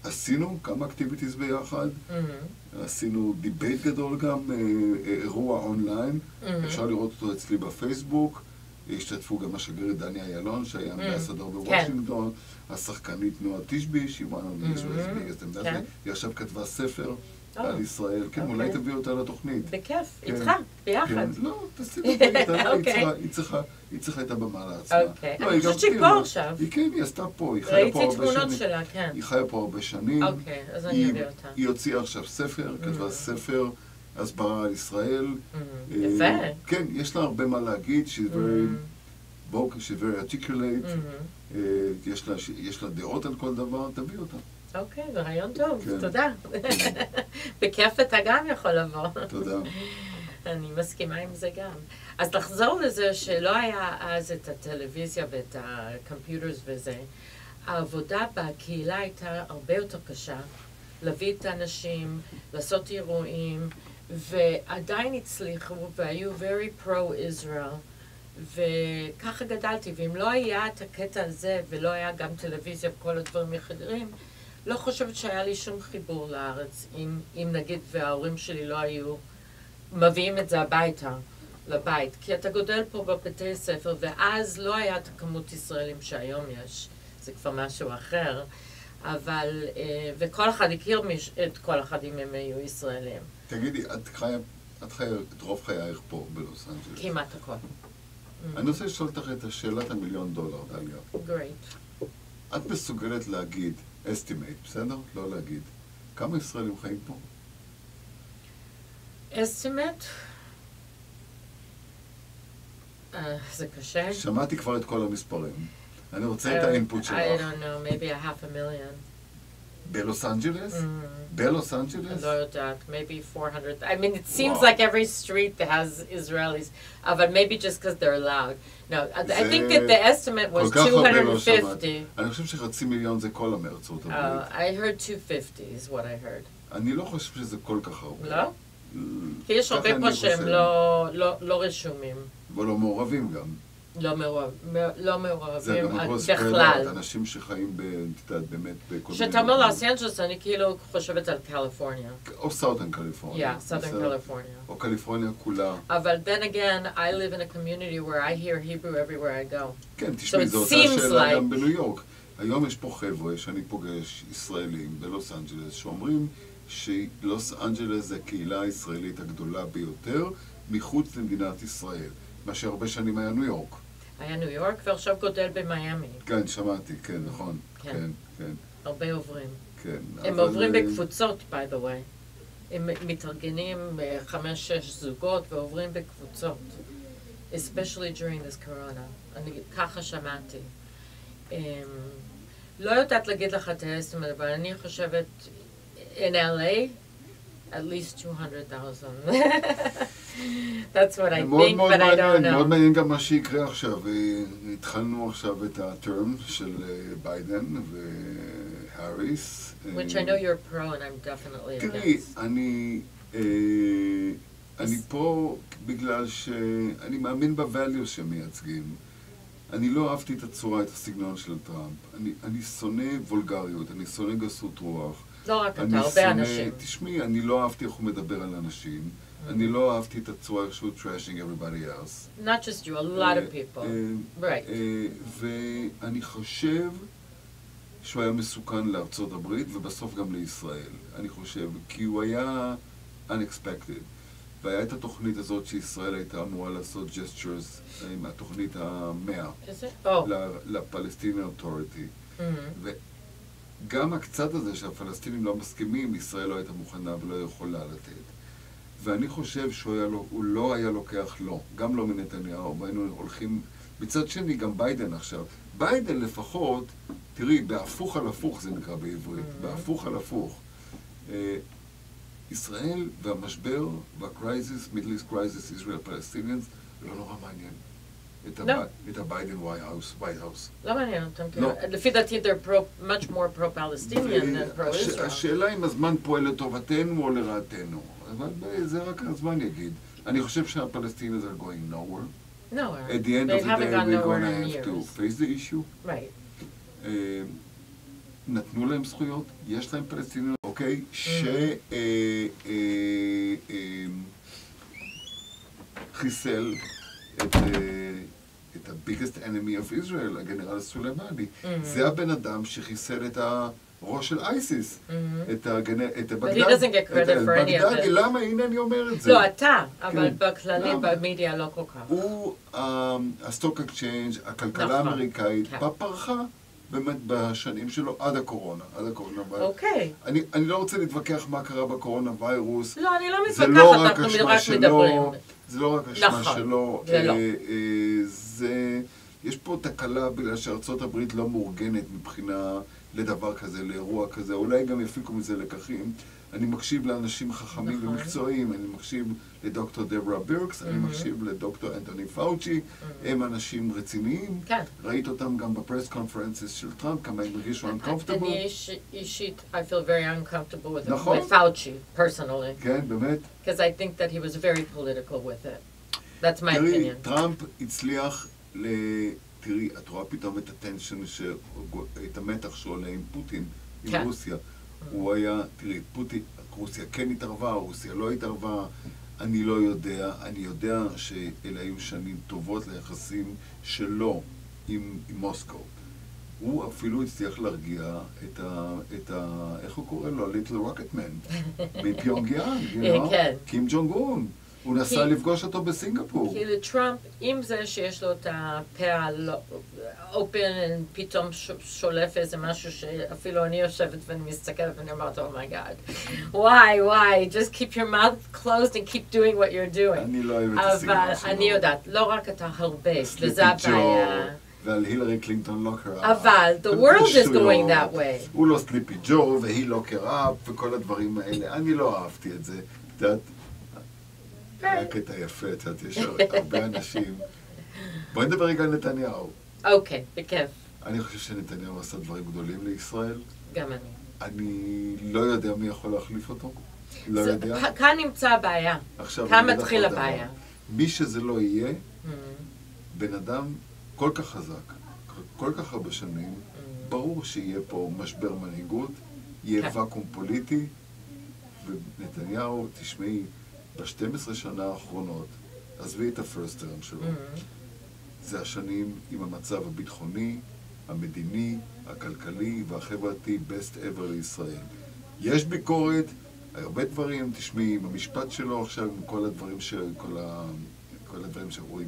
עשינו כמה אקטיביטיז ביחד, עשינו דיבייט גדול גם, אירוע אונליין, אפשר לראות אותו אצלי בפייסבוק, השתתפו גם השגרית דניה ילון, שהיה אמבסדור בוושינגטון, השחקנית נועה תשבי, שהיא one of the Israel's biggest ambassadors, היא עכשיו כתבה ספר על ישראל, כן, אולי תביא אותה לתוכנית. בכיף, איתך, ביחד. לא, תשימי אותה, היא צריכה את הבמה לעצמה. אוקיי, אני חושבת שהיא פה עכשיו. כן, היא עשתה פה, היא חיה פה הרבה שנים. ראיתי תמונות שלה, כן. היא חיה פה הרבה שנים. אוקיי, אז אני אביא אותה. היא הוציאה עכשיו ספר, כתבה ספר הסברה על ישראל. יפה. כן, יש לה הרבה מה להגיד, she's very vocal, she's very articulate, יש לה דעות על כל דבר, תביא אותה. אוקיי, זה רעיון טוב, תודה. בכיף אתה גם יכול לבוא. תודה. אני מסכימה עם זה גם. אז לחזור לזה שלא היה אז את הטלוויזיה ואת הקומפיוטרס וזה, העבודה בקהילה הייתה הרבה יותר קשה, להביא את האנשים, לעשות אירועים, ועדיין הצליחו והיו very pro-Israel, וככה גדלתי, ואם לא היה את הקטע הזה ולא היה גם טלוויזיה וכל הדברים אחרים, לא חושבת שהיה לי שום חיבור לארץ, אם נגיד וההורים שלי לא היו מביאים את זה הביתה, לבית. כי אתה גודל פה בבתי ספר, ואז לא היה את הכמות ישראלים שהיום יש. זה כבר משהו אחר. אבל, וכל אחד הכיר את כל אחד אם הם היו ישראלים. תגידי, את חיה את רוב חייך פה בלוס אנג'לס. כמעט הכל. אני רוצה לשאול אותך את השאלת $1,000,000, דליה. Great. את מסוגלת להגיד, estimate, בסדר? לא להגיד. כמה ישראלים חיים פה? estimate? זה קשה. שמעתי כבר את כל המספרים. אני רוצה את האינפוט שלך. I don't know, maybe 500,000. בלוס אנג'לס? בלוס אנג'לס? לא יודעת, maybe 400. I mean, it seems like every street that has Israelis, but maybe just because they're loud. No, I think that the estimate was 250. אני חושב ש500,000 זה כל מארצות הברית. I heard 250 is what I heard. אני לא חושב שזה כל כך הרבה. לא? כי יש הרבה פה שהם לא רשומים. ולא מעורבים גם. לא מעורבים זה גם בכלל. אנשים שחיים באמת בכל מיני... כשאתה אומר לוס אנג'לס, אני כאילו חושבת על קליפורניה. או סאוטרן קליפורניה. Yeah, Southern California. או קליפורניה כולה. אבל then again, I live in a community where I hear Hebrew everywhere I go. כן, תשמעי, זו אותה שאלה גם בניו יורק. היום יש פה חבר'ה שאני פוגש ישראלים בלוס אנג'לס שאומרים שלוס אנג'לס זה הקהילה הישראלית הגדולה ביותר מחוץ למדינת ישראל. מה שהרבה שנים היה ניו יורק. היה ניו יורק ועכשיו גודל במיימי. כן, שמעתי, כן, נכון. כן, כן. הרבה עוברים. כן. הם עוברים בקבוצות, by the way. הם מתארגנים 5-6 זוגות ועוברים בקבוצות. Especially during this corona. אני ככה שמעתי. לא יודעת להגיד לך את האסטימט, אבל אני חושבת, in LA, at least 200,000. That's what I think, but I don't know. מאוד מעניין גם מה שיקרה עכשיו. התחלנו עכשיו את הטרם של ביידן והאריס. Which I know you're pro and I'm definitely against. תראי, אני פה בגלל שאני מאמין בvalues שמייצגים. אני לא אהבתי את הצורה, את הסגנון של טראמפ. אני שונא וולגריות, אני שונא גסות רוח. לא רק אתה, הרבה אנשים. תשמעי, אני לא אהבתי איך הוא מדבר על אנשים. אני לא אהבתי את הצורה איך שהוא trashing everybody else. Not just you, a lot of people. Right. ואני חושב שהוא היה מסוכן לארצות הברית ובסוף גם לישראל. אני חושב, כי הוא היה unexpected. והיה את התוכנית הזאת שישראל הייתה אמורה לעשות gestures עם התוכנית לפלסטיני אוטוריטי. וגם הקצת הזה שהפלסטינים לא מסכימים, ישראל לא הייתה מוכנה ולא יכולה לתת. ואני חושב שהוא לא היה לוקח לא, גם לא מנתניהו, והיינו הולכים, מצד שני גם ביידן עכשיו. ביידן לפחות, תראי, בהפוך על הפוך זה נקרא בעברית, בהפוך על הפוך. ישראל והמשבר והקרייזיס, מידל איסט קרייזיס, ישראל פלסטיניאנס, לא נורא מעניין. את הביידן ווייט האוס. לא מעניין אותם, לפי דעתי they're much more pro-Palestinian than pro-Israel. השאלה אם הזמן פועל לטובתנו או לרעתנו. אבל זה רק הזמן יגיד. אני חושב שהפלסטינים are going nowhere. Nowhere. At the end of the day, we're going to have to face the issue. Right. נתנו להם זכויות, יש להם פלסטיניות, אוקיי? שחיסל את ה-biggest enemy of Israel, הגנרל סולימני. זה הבן אדם שחיסל את הראש של אייסיס, את בגדדי. למה? הנה אני אומר את זה. לא, אתה, אבל בכללי, במדיה לא כל כך. הוא, הסטוק אקצ'יינג', הכלכלה האמריקאית, פרחה באמת בשנים שלו עד הקורונה. אוקיי. אני לא רוצה להתווכח מה קרה בקורונה ויירוס. לא, אני לא מתווכחת, אנחנו רק מדברים. זה לא רק אשמה שלו. יש פה תקלה בגלל שארצות הברית לא מאורגנת מבחינה לדבר כזה, לאירוע כזה. אולי גם יפיקו מזה לקחים. אני מקשיב לאנשים חכמים ומקצועיים, אני מקשיב לדוקטור דברה בירקס, אני מקשיב לדוקטור אנטוני פאוצ'י, הם אנשים רציניים. ראית אותם גם בפרס קונפרנסס של טראמפ, כמה הם הרגישו uncomfortable. אני אישית, I feel very uncomfortable with Fauci, personally. כן, באמת. Because I think that he was very political with it. That's my opinion. תראי, טראמפ הצליח תראי, את רואה פתאום את הטנשן, את המתח שעולה עם פוטין, עם רוסיה. הוא היה, תראי, רוסיה כן התערבה, רוסיה לא התערבה, אני לא יודע. אני יודע שאלה היו שנים טובות ליחסים שלו עם מוסקו. הוא אפילו הצליח להרגיע איך הוא קורא לו? ליטל רוקטמן, מפיונג יאנג, קים ג'ונג און. הוא נסע לפגוש אותו בסינגפור. כי לטראמפ, עם זה שיש לו את הפה אופן, פתאום שולף איזה משהו שאפילו אני יושבת ואני מסתכלת ואני אומרת, oh my god, why, just keep your mouth closed and keep doing what you're doing. אני לא אוהב את הסיגנל שלו. אבל אני יודעת, לא רק אתה הרבה, וזה הבעיה. ועל הילרי קלינטון לא קרה. אבל, the world is going that way. הוא לא סליפי ג'ו והיא לא קרה וכל הדברים האלה. אני לא אהבתי את זה. את יודעת, היה קטע יפה, את יודעת, יש הרבה אנשים. בואי נדבר רגע על נתניהו. אוקיי, בכיף. אני חושב שנתניהו עשה דברים גדולים לישראל. גם אני. אני לא יודע מי יכול להחליף אותו. לא יודע. כאן נמצא הבעיה. כאן מתחיל הבעיה. מי שזה לא יהיה, בן אדם כל כך חזק, כל כך הרבה שנים, ברור שיהיה פה משבר מנהיגות, יהיה ואקום פוליטי, ונתניהו, תשמעי, ב-12 שנה האחרונות, עזבי את ה-first term שלו, זה השנים עם המצב הביטחוני, המדיני, הכלכלי והחברתי best ever לישראל. יש ביקורת, הרבה דברים, תשמעי, עם המשפט שלו עכשיו, עם כל הדברים כל הדברים שהוא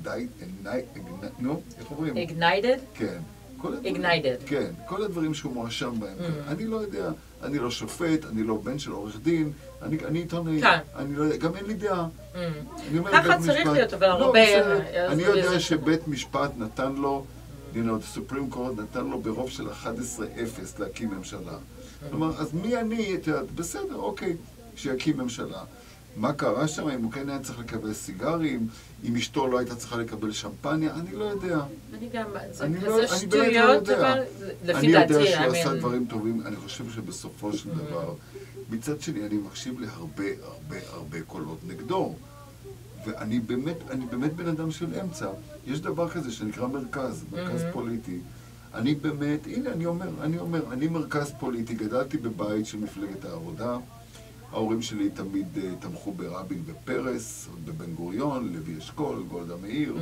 נו, איך אומרים? Ignited? כן. Ignited. כן, כל הדברים שהוא מואשם בהם. אני לא יודע, אני לא שופט, אני לא בן של עורך דין, אני עיתונאי, אני לא יודע, גם אין לי דעה. ככה צריך להיות, אבל הרבה... אני יודע שבית משפט נתן לו, Supreme Court נתן לו ברוב של 11-0 להקים ממשלה. כלומר, אז מי אני? בסדר, אוקיי, שיקים ממשלה. מה קרה שם? אם הוא כן היה צריך לקבל סיגרים, אם אשתו לא הייתה צריכה לקבל שמפניה, אני לא יודע. אני גם, זה כזה שטויות, אבל לפי דעתי, אני יודע שהוא עשה דברים טובים, אני חושב שבסופו של דבר, מצד שני, אני מקשיב להרבה קולות נגדו, ואני באמת בן אדם של אמצע. יש דבר כזה שנקרא מרכז פוליטי. אני באמת, הנה אני מרכז פוליטי, גדלתי בבית של מפלגת העבודה, ההורים שלי תמיד תמכו ברבין ופרס, בבן גוריון, לוי אשכול, גולדה מאיר,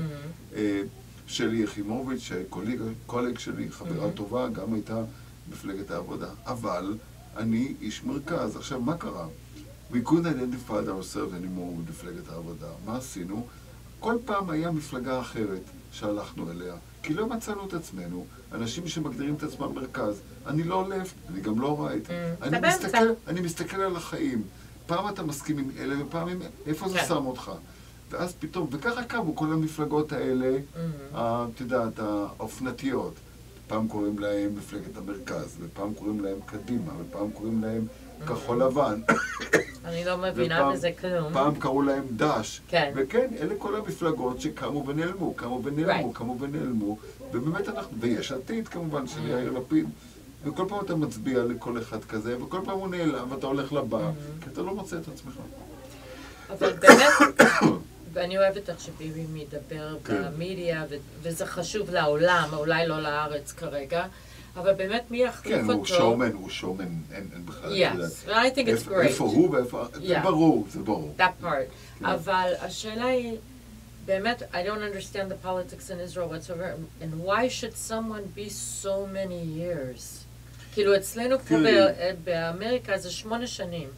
שלי יחימוביץ', קולג שלי, חברה טובה, גם הייתה מפלגת העבודה. אבל אני איש מרכז. עכשיו, מה קרה? We couldn't identify ourselves anymore with מפלגת העבודה. מה עשינו? כל פעם היה מפלגה אחרת שהלכנו אליה, כי לא מצאנו את עצמנו. אנשים שמגדירים את עצמם מרכז. אני לא לב, אני גם לא רייט. אני מסתכל על החיים. פעם אתה מסכים עם אלה ופעם עם איפה זה שם אותך. ואז פתאום, וככה קמו כל המפלגות האלה, את יודעת, האופנתיות. פעם קוראים להם מפלגת המרכז, ופעם קוראים להם קדימה, ופעם קוראים להם כחול לבן. אני לא מבינה בזה כלום. פעם קראו להם דש. וכן, אלה כל המפלגות שקמו ונעלמו, קמו ונעלמו, ובאמת אנחנו, ויש עתיד כמובן, של יאיר לפיד, וכל פעם אתה מצביע לכל אחד כזה, וכל פעם הוא נעלם, ואתה הולך לבא, כי אתה לא מוצא את עצמך. אבל באמת, ואני אוהבת איך שביבי מדבר במדיה, וזה חשוב לעולם, אולי לא לארץ כרגע, אבל באמת מי יחליף כן, אותו? הוא שואומן, אין בכלל. Yes, I think it's great. איפה הוא ואיפה... זה ברור, זה ברור. That part. אבל השאלה היא, באמת, I don't understand the politics in Israel whatsoever, and why should someone be so many years? כאילו אצלנו פה באמריקה זה 8 שנים.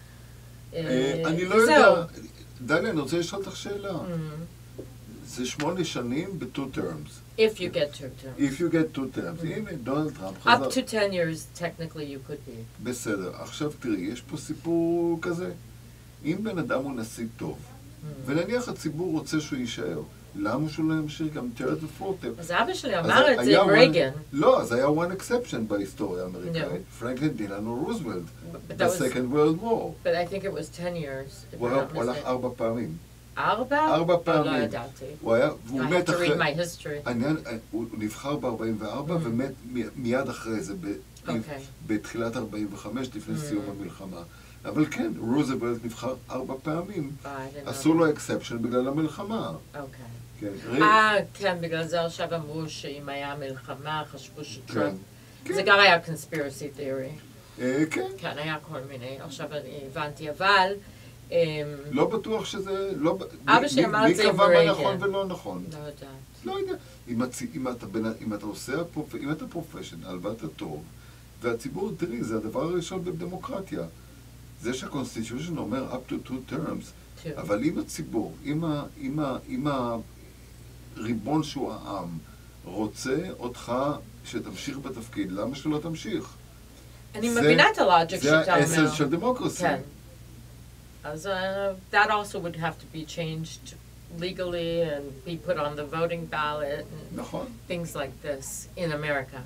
אני לא יודע. דליה, אני רוצה לשאול אותך שאלה. זה 8 שנים ב-2 terms. If you get 2 terms. If you get 2 terms. הנה, דונלד טראמפ חזר. Up to 10 years, technically you could be. בסדר. עכשיו תראי, יש פה סיפור כזה. אם בן אדם הוא נשיא טוב, ונניח הציבור רוצה שהוא יישאר, למה שהוא לא ימשיך גם תרד ופורטר? אז אבא שלי אמר את זה עם רייגן. לא, אז היה one exception בהיסטוריה האמריקאית. פרנקלין דילאנו רוזוולט. ב-Second World War. But I think it was 10 years. הוא הלך 4 פעמים. 4? 4 פעמים. לא ידעתי. הוא היה, והוא I מת have to אחרי... read my history. הוא נבחר ב-44 ומת מיד אחרי זה, בתחילת 45, לפני סיום המלחמה. אבל כן, רוזוולט נבחר 4 פעמים. עשו לו אקספשן בגלל המלחמה. אוקיי. כן, בגלל זה עכשיו אמרו שאם היה מלחמה, חשבו שטראמפ... זה גם היה conspiracy theory. כן. כן, היה כל מיני. עכשיו אני הבנתי, אבל... לא בטוח שזה... אבא שלי אמר את זה עם רייגן. מי קבע מה נכון ולא נכון? לא יודעת. לא יודע. אם אתה עושה... אם אתה פרופשנל ואתה טוב, והציבור, תראי, זה הדבר הראשון בדמוקרטיה. זה שהקונסטיטיושן אומר up to 2 terms, אבל אם הציבור, אם הריבון שהוא העם רוצה אותך שתמשיך בתפקיד, למה שלא תמשיך? אני מבינה את הלוג'יק שאתה אומר. זה האסנס של דמוקרסי. כן. אז that also would have to be changed legally and be put on the voting ballot and נכון. things like this in America.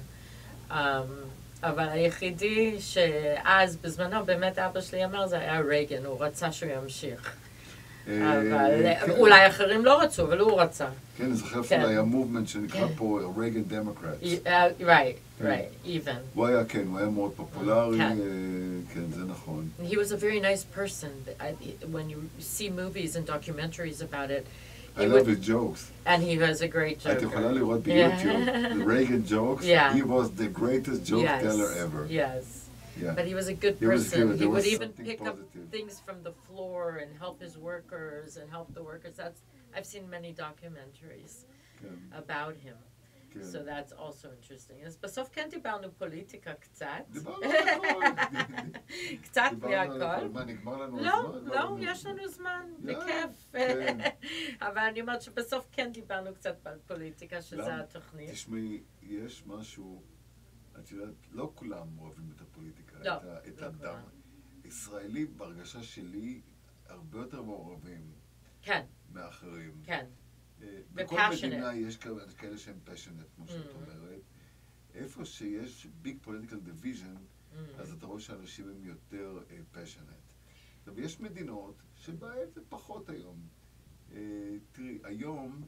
אבל היחידי שאז בזמנו באמת אבא שלי אמר זה היה רייגן, הוא רצה שהוא ימשיך. אבל אולי אחרים לא רצו, אבל הוא רצה. כן, זה חלק אולי המובמנט שנקרא פה רייגן דמוקרטס. Right, even. הוא היה, כן, הוא היה מאוד פופולרי, כן, זה נכון. He was a very nice person. When you see movies and documentaries about it, I love his jokes. And he was a great joker. את יכולה לראות ביוטיוב, the Reagan jokes, he was the greatest joke teller ever. Yes. But he was a good person. He would even pick up things from the floor and help his workers and help the workers. I've seen many documentaries about him. So that's also interesting. אז בסוף כן דיברנו פוליטיקה קצת. דיברנו על הכל. קצת מהכל. מה, נגמר לנו הזמן? לא, יש לנו זמן, בכיף. אבל אני אומרת שבסוף כן דיברנו קצת על פוליטיקה, שזה התוכנית. תשמעי, יש משהו, את יודעת, לא כולם אוהבים את הפוליטיקה, את הדם. ישראלים, בהרגשה שלי, הרבה יותר מעורבים. כן. מאחרים. כן. בכל מדינה יש כאלה שהם passionate, כמו שאת אומרת. איפה שיש big political division, אז אתה רואה שאנשים הם יותר passionate. עכשיו, יש מדינות שבהן זה פחות היום. תראי, היום,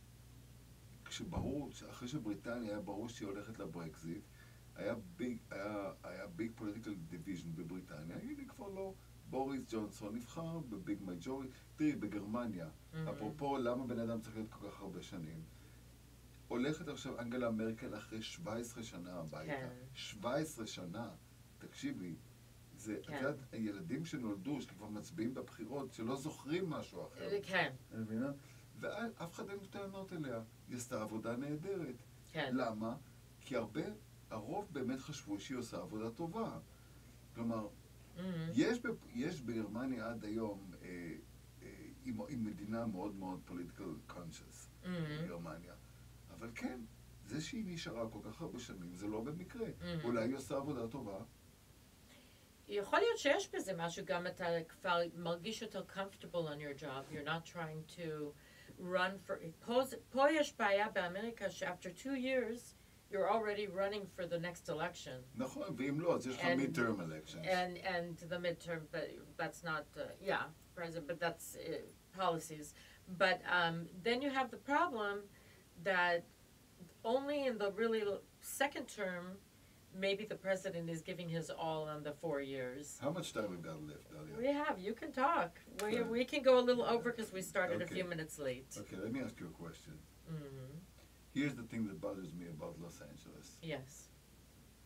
כשברור, אחרי שבריטניה היה ברור שהיא הולכת לברקזיט, היה big political division בבריטניה, הנה כבר לא. בוריס ג'ונסון נבחר בביג מייג'ורי. תראי, בגרמניה, אפרופו למה בן אדם צריך להיות כל כך הרבה שנים, הולכת עכשיו אנגלה מרקל אחרי 17 שנה הביתה. 17 שנה, תקשיבי, זה, את יודעת, הילדים שנולדו, שכבר מצביעים בבחירות, שלא זוכרים משהו אחר. כן. אני מבינה? ואף אחד אין טענות אליה. היא עשתה עבודה נהדרת. כן. למה? כי הרוב באמת חשבו שהיא עושה עבודה טובה. כלומר, יש בגרמניה עד היום עם מדינה מאוד מאוד political conscious בגרמניה. אבל כן, זה שהיא נשארה כל כך הרבה שנים, זה לא במקרה. אולי היא עושה עבודה טובה. יכול להיות שיש בזה משהו, גם אתה כבר מרגיש יותר comfortable on your job. You're not trying to run for... פה יש בעיה באמריקה ש-after 2 years, you're already running for the next election. נכון, ואם לא, אז יש לך midterm elections. And the midterm, but that's not, president, but that's policies. But then you have the problem that only in the really second term, maybe the president is giving his all on the 4 years. How much time we've got left, Dalia? We have. You can talk. We can go a little over because we started a few minutes late. Okay, let me ask you a question. Here's the thing that bothers me about Los Angeles. Yes.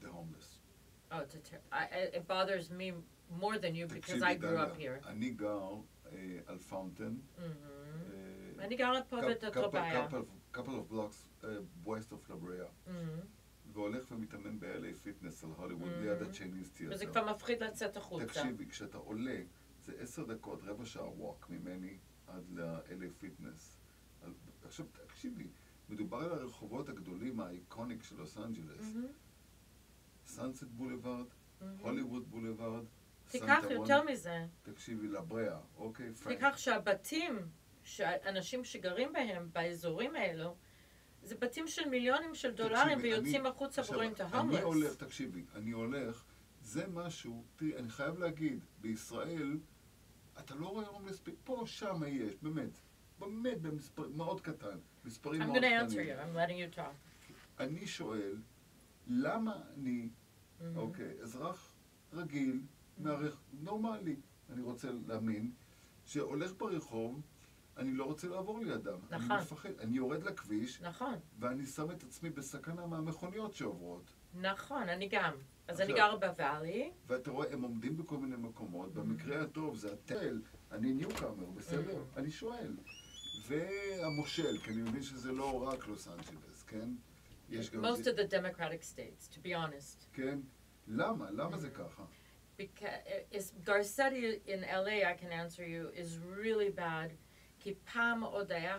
the homeless. Oh, it bothers me more than you because I grew up here. אני גר על פאונטן. אני גרה פה בתאותו בעיה. couple of blocks west of לבריאה. והולך ומתאמן ב-LA פיטנס על הוליווד ליד הצ'ייניז תיאטר. וזה כבר מפחיד לצאת החוצה. תקשיבי, כשאתה עולה, זה 10 דקות, רבע שעה ווק ממני עד ל-LA פיטנס. עכשיו תקשיבי, מדובר על הרחובות הגדולים האיקוניק של לוס אנג'לס. סאנסט בולווארד, הוליווד בולווארד, תיקח יותר מזה. תקשיבי, לבריאה, אוקיי? תיקח שהבתים, שאנשים שגרים בהם, באזורים האלו, זה בתים של מיליונים של דולרים ויוצאים החוצה ורואים את ההומלס. תקשיבי, אני הולך, זה משהו, תראי, אני חייב להגיד, בישראל, אתה לא רואה הומלס, פה, שם יש, באמת במספר מאוד קטן, מספרים מאוד קטנים. I'm going to answer you, I'm letting you talk. אני שואל, למה אני, אוקיי, אזרח רגיל, נורמלי, אני רוצה להאמין, שהולך ברחוב, אני לא רוצה לעבור לידם. נכון. אני מפחד. אני יורד לכביש, נכון. ואני שם את עצמי בסכנה מהמכוניות שעוברות. נכון, אני גם. אז אני גרה בוואלי. ואתה רואה, הם עומדים בכל מיני מקומות, במקרה הטוב זה התל, אני ניוקאמר, בסדר? אני שואל. והמושל, כי אני מבין שזה לא רק לוס אנג'לס, כן? Most of the Democratic states, to be honest. כן? למה? למה זה ככה? Because Garcetti in LA, I can answer you, is really bad. כי פעם עוד היה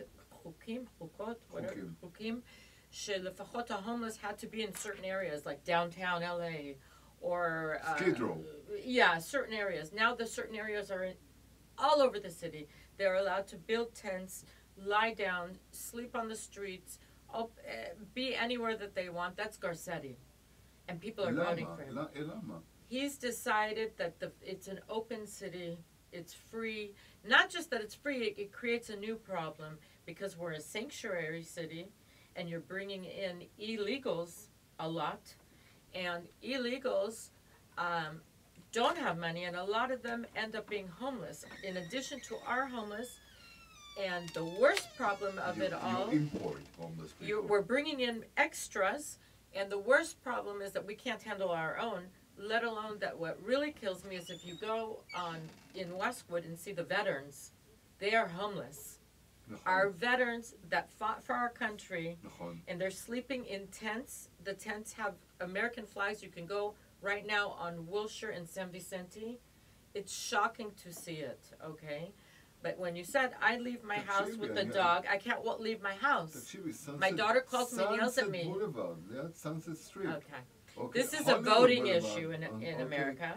חוקים, שלפחות ה-homeless had to be in certain areas, like downtown LA, or... Skid Row. Yeah, certain areas. Now the certain areas are all over the city. They're allowed to build tents, lie down, sleep on the streets, be anywhere that they want. That's Garcetti. And people are voting for him. He's decided that it's an open city. It's free. Not just that it's free, it creates a new problem because we're a sanctuary city and you're bringing in illegals a lot. And illegals don't have money, and a lot of them end up being homeless. In addition to our homeless, and the worst problem of it all, you import homeless people. We're bringing in extras, and the worst problem is that we can't handle our own. Let alone that what really kills me is if you go in Westwood and see the veterans, they are homeless. Our veterans that fought for our country, and they're sleeping in tents. The tents have American flags. You can go right now on Wilshire and San Vicente. It's shocking to see it, okay? But when you said, I leave my house with the dog, I can't leave my house. My daughter calls me and yells at me. Sunset Boulevard, Sunset Street. Okay. This is a voting issue in America.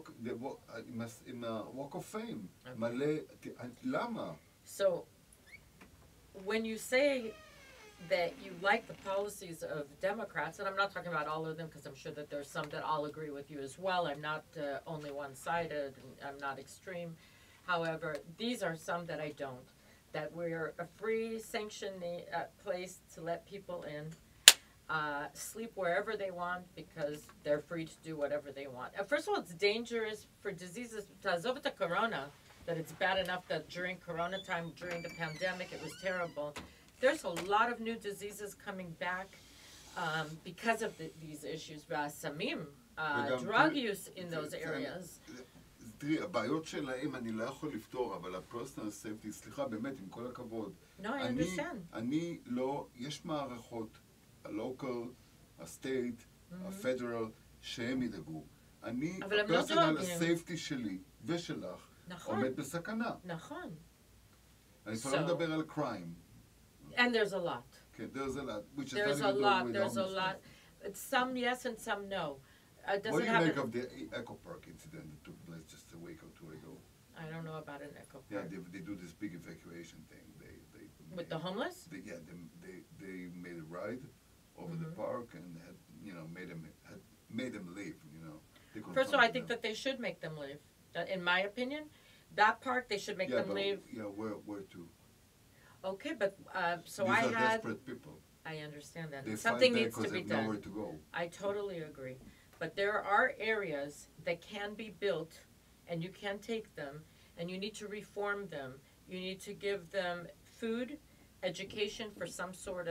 Walk of Fame. Lama. So, when you say that you like the policies of Democrats, and I'm not talking about all of them because I'm sure that there's some that all agree with you as well. I'm not only one-sided. I'm not extreme. However, these are some that I don't. That we're a free, sanctioned place to let people in. Sleep wherever they want because they're free to do whatever they want. First of all, it's dangerous for diseases. Tazov the corona, that it's bad enough that during corona time, during the pandemic, it was terrible. There's a lot of new diseases coming back because of these issues. Samim, drug use in those areas. תראי, הבעיות שלהם אני לא יכול לפתור, אבל הפרסונל סייפטי, סליחה, באמת, עם כל הכבוד. No, I understand. אני לא, יש מערכות, הלוקל, הסטייט, הפדרל, שהם ידאגו. אני, הפרסונל הסייפטי שלי ושלך, עומד בסכנה. נכון. אני כבר לא מדבר על קריים. And there's a lot. כן, there's a lot. There's a lot. Some yes and some no. What do you make of the Echo Park incident that took place just a week or two ago? I don't know about an Echo Park. Yeah, they do this big evacuation thing. With the homeless? They made a ride over the park and had, made them leave. First of all, I think that they should make them leave. In my opinion, that park they should make them leave. Yeah, where to? Okay, but so These I are had. Desperate people. I understand that. They Something fight needs to be done. Nowhere to go. I totally agree. But there are areas that can be built, and you can take them, and you need to reform them. You need to give them food, education for some sort of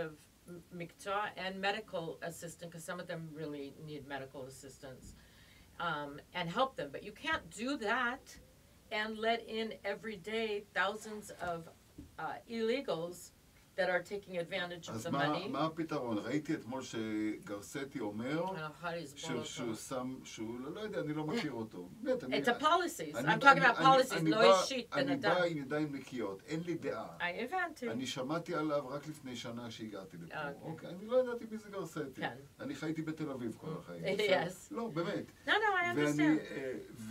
מקצוע and medical assistant, because some of them really need medical assistance, and help them. But you can't do that and let in every day thousands of illegals that are taking advantage of the money. אז מה הפתרון? ראיתי אתמול שגרסטי אומר שהוא לא יודע, אני לא מכיר אותו. It's a policies. I'm talking about policies, לא אישית, בן אדם. אני בא עם ידיים נקיות, אין לי דעה. הבנתי. אני שמעתי עליו רק לפני שנה שהגעתי לפה. אוקיי, אני לא ידעתי מי זה גרסטי. אני חייתי בתל אביב כל החיים. לא, באמת. No, I understand.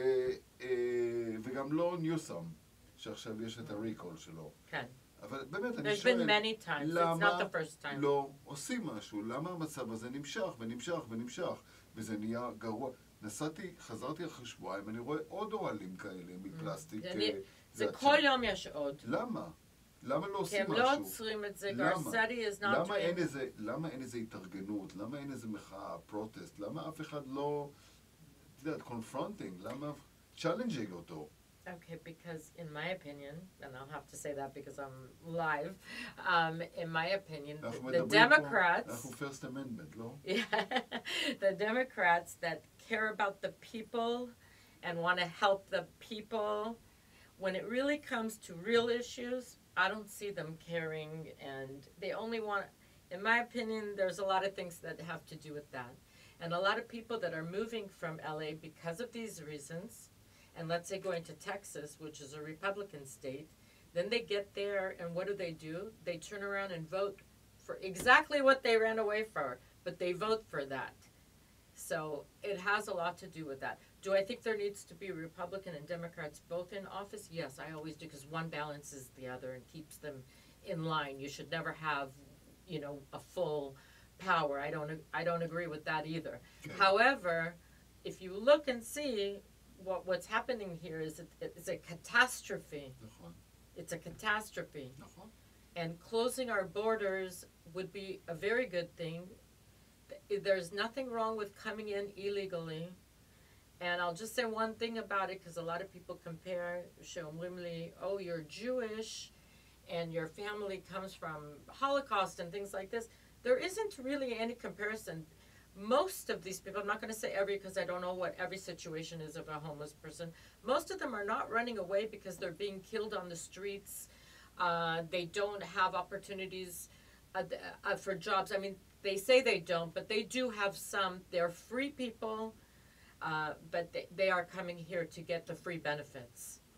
וגם לא ניוסם, שעכשיו יש את הריקול שלו. כן. אבל באמת, אני שואל, למה לא עושים משהו? למה המצב הזה נמשך ונמשך ונמשך? וזה נהיה גרוע. חזרתי אחרי שבועיים, אני רואה עוד אוהלים כאלה מפלסטיק. זה כל יום יש עוד. למה? למה לא עושים משהו? כי הם לא עוצרים את זה, גרסטי is not doing. למה אין איזו התארגנות? למה אין איזו מחאה, פרוטסט? למה אף אחד לא, אתה יודע, confronting? למה challenging אותו? Okay, because in my opinion, and I'll have to say that because I'm live, in my opinion, the Democrats... אנחנו First Amendment, לא? Yeah, the Democrats that care about the people and want to help the people, when it really comes to real issues, I don't see them caring, and they only want... In my opinion, there's a lot of things that have to do with that. And a lot of people that are moving from LA because of these reasons... And let's say going to Texas, which is a Republican state, then they get there, and what do? They turn around and vote for exactly what they ran away for, but they vote for that. So it has a lot to do with that. Do I think there needs to be Republican and Democrats both in office? Yes, I always do, because one balances the other and keeps them in line. You should never have, a full power. I don't agree with that either. Okay. However, if you look and see, what's happening here is it's a catastrophe. It's a catastrophe. And closing our borders would be a very good thing. There's nothing wrong with coming in illegally. And I'll just say one thing about it, because a lot of people compare, oh, you're Jewish and your family comes from Holocaust and things like this. There isn't really any comparison. Most of these people, I'm not going to say every because I don't know what every situation is of a homeless person. Most of them are not running away because they're being killed on the streets. They don't have opportunities for jobs. I mean, they say they don't, but they do have some. They're free people, but they are coming here to get the free benefits.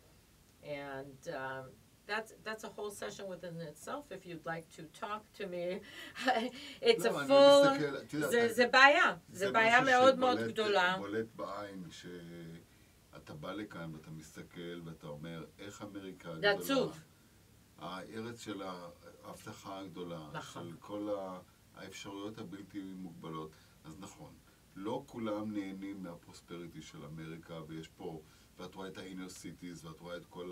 And that's a whole session within itself. If you'd like to talk to me, it's a full. זה בעיה. זה בעיה מאוד מאוד גדולה. בולט בעין שאתה בא לכאן ואתה מסתכל ואתה אומר איך אמריקה הגדולה. הארץ של ההבטחה הגדולה, של כל האפשרויות הבלתי מוגבלות. אז נכון, לא כולם נהנים מהפרוספריטי של אמריקה, ויש פה, ואת רואה את ה-inner cities, ואת רואה את כל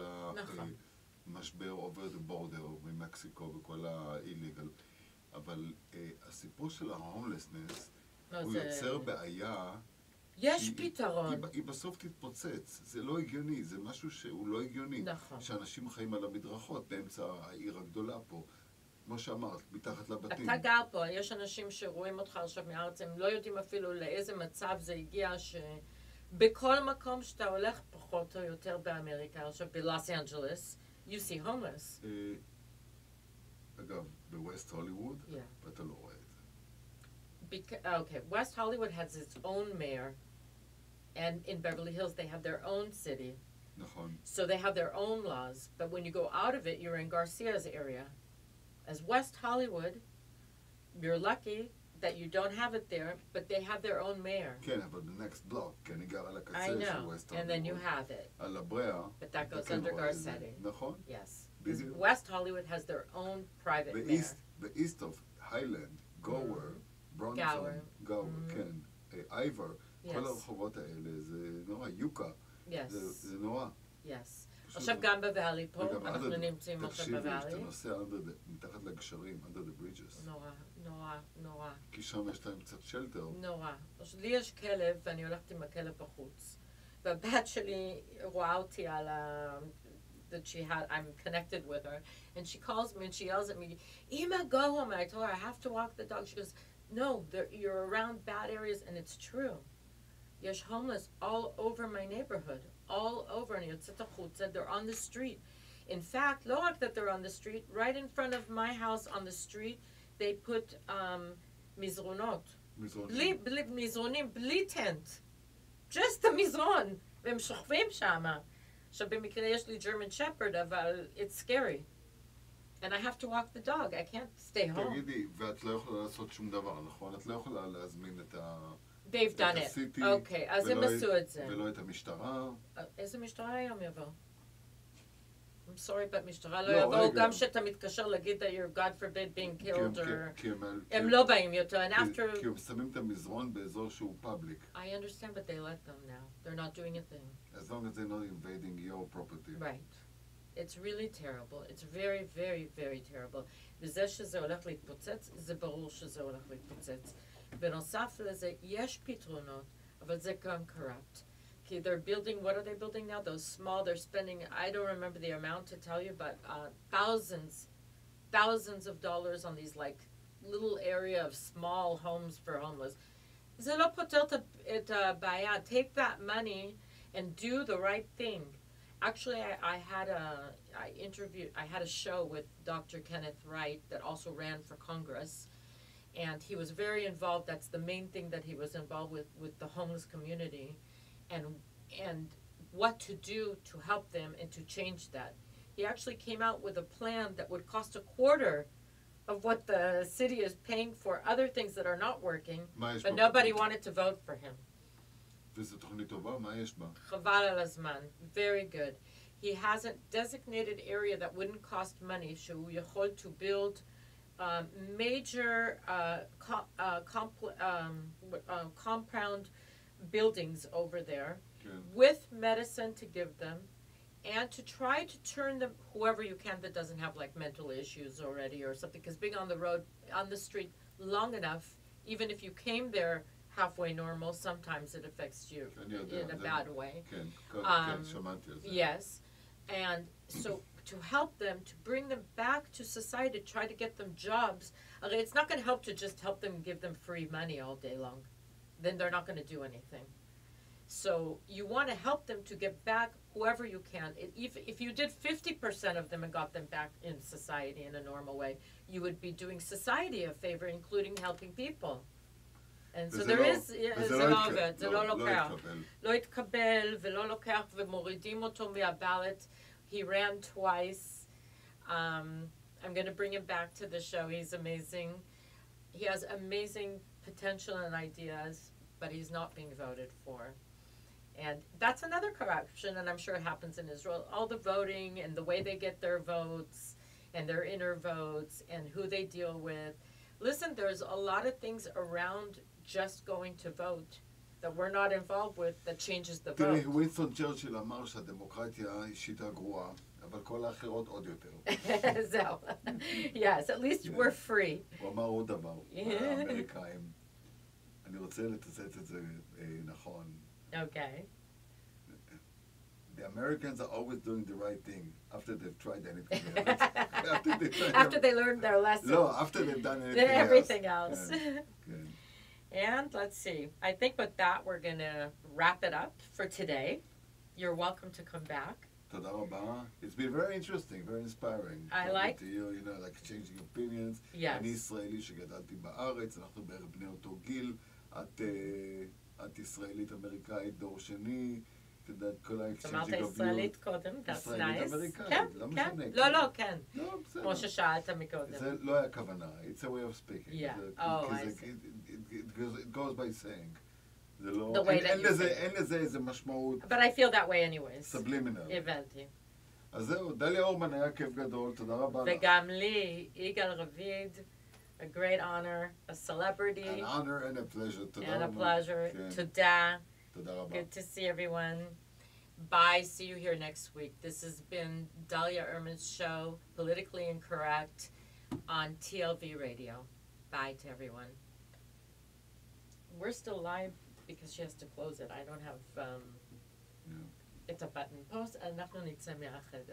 המשבר over the border ממקסיקו וכל ה-illegal. אבל הסיפור של ההומלסנס, הוא יוצר בעיה. יש פתרון. היא בסוף תתפוצץ. זה לא הגיוני, זה משהו שהוא לא הגיוני. נכון. שאנשים חיים על המדרכות באמצע העיר הגדולה פה. כמו שאמרת, מתחת לבתים. אתה גר פה, יש אנשים שרואים אותך עכשיו מארץ, הם לא יודעים אפילו לאיזה מצב זה הגיע, שבכל מקום שאתה הולך, פחות או יותר באמריקה, עכשיו בלוס אנג'לס, you see homeless. אגב, בווסט הוליווד, אתה לא רואה את זה. Okay, West Hollywood has its own mayor, and in Beverly Hills they have their own city. נכון. So they have their own laws, but when you go out of it, you're in Garcia's area. As West Hollywood, you're lucky that you don't have it there, but they have their own mayor. כן, אבל the next block, כי אני גר על הקצה של ווסט הוליווד. And then you have it. על הבריאה. But that goes under Garcetti. נכון. Yes. West Hollywood has their own private mayor. The east of Highland, Gower, Bronson, Gower, כן, Ivor, כל הרחובות האלה, זה נורא, יוקה. זה נורא. Yes. עכשיו גם בוואלי פה, אנחנו נמצאים עכשיו בוואלי. תקשיבי, שאתה נוסע מתחת לגשרים, under the bridges. נורא, נורא, נורא. כי שם יש להם קצת שלטר. נורא. לי יש כלב, ואני הולכת עם הכלב בחוץ. והבת שלי רואה אותי על that I'm connected with her, and she calls me and she yells at me, Ima, go home. And I told her, I have to walk the dog. She goes, no, you're around bad areas, and it's true. Yesh homeless all over my neighborhood, all over. And they're on the street. In fact, lo רק that they're on the street, right in front of my house on the street, they put מזרונות. מזרונים בלי tent. Just the מזרון. והם שוכבים שם. עכשיו במקרה יש לי German Shepherd, אבל it's scary. And I have to walk the dog. I can't stay home. תגידי, ואת לא יכולה לעשות שום דבר, נכון? את לא יכולה להזמין את They've done it. Okay, אז הם עשו את זה. ולא את המשטרה. איזה משטרה היום יבוא? I'm sorry, but משטרה לא יבואו גם שאתה מתקשר להגיד that you're God forbid being killed or... הם לא באים יותר, and after... כי הם שמים את המזרון באזור שהוא public. I understand, but they let them now. They're not doing a thing. As long as they're not invading your property. Right. It's really terrible. It's very, very, very terrible. וזה שזה הולך להתפוצץ, זה ברור שזה הולך להתפוצץ. בנוסף לזה, יש פתרונות, אבל זה גם corrupt. Okay, they're building, what are they building now? Those small, they're spending, I don't remember the amount to tell you, but thousands of dollars on these like little area of small homes for homeless. זה לא פותר את הבעיה. Take that money and do the right thing. Actually, I had a show with Dr. Kenneth Wright that also ran for Congress. And he was very involved. That's the main thing that he was involved with the homeless community. And what to do to help them and to change that. He actually came out with a plan that would cost a quarter of what the city is paying for other things that are not working, but nobody wanted to vote for him. וזו תוכנית טובה? מה יש בה? חבל על הזמן. Very good. He has a designated area that wouldn't cost money, שהוא יכול to build major compound buildings over there with medicine to give them and to try to turn them, whoever you can that doesn't have like mental issues already or something, because being on the road, on the street long enough, even if you came there halfway normal, sometimes it affects you in a bad way. Yes. And so to help them, to bring them back to society, to try to get them jobs. It's not going to help to just help them, give them free money all day long. Then they're not going to do anything. So you want to help them to get back whoever you can. If you did 50% of them and got them back in society in a normal way, you would be doing society a favor, including helping people. And so there is, זה לא עובד, זה לא לוקח. לא התקבל ולא לוקח ומורידים אותו מהבallot. He ran twice. I'm going to bring him back to the show. He's amazing. He has amazing potential and ideas, but he's not being voted for. And that's another corruption, and I'm sure it happens in Israel. All the voting and the way they get their votes and their inner votes and who they deal with. Listen, there's a lot of things around just going to vote that we're not involved with that changes the vote. תראי, ווינסטון צ'רצ'יל אמר שהדמוקרטיה היא שיטה גרועה, אבל כל האחרות עוד יותר. זהו. Yes, at least we're free. הוא אמר עוד דבר, האמריקאים, אני רוצה לתצט את זה נכון. Okay. The Americans are always doing the right thing after they've tried anything else. After they learned their lesson. No, after they've done anything everything else. Good. And let's see. I think with that, we're going to wrap it up for today. You're welcome to come back. תודה רבה. It's been very interesting, very inspiring. I like to you, like exchanging opinions. Yes. אני ישראלי שגדלתי בארץ, אנחנו בערך בני אותו גיל. את ישראלית אמריקאית דור שני. את יודעת, כל האקסצ'יינג'ינג אמרת ישראלית קודם, that's nice. ישראלית אמריקאית, כן, לא כן. משנה. לא, כן. לא, בסדר. כמו ששאלת מקודם. זה לא היה כוונה. It's a way of speaking. Yeah. Oh, I see. It goes by saying. זה לא... The way that you say. אין לזה איזה משמעות... But I feel that way anyways. Subliminal. הבנתי. אז זהו, דליה אורמן היה כיף גדול, תודה רבה לך. וגם לי, yigal ravid, a great honor, a celebrity. An honor and a pleasure. תודה And רבה. a pleasure. כן. תודה. תודה רבה. Good to see everyone. Bye. See you here next week. This has been Dalia Ehrman's show, Politically Incorrect, on TLV Radio. Bye to everyone. We're still live because she has to close it. I don't have... Yeah. את הבטן. פה אנחנו נצא מהחדר.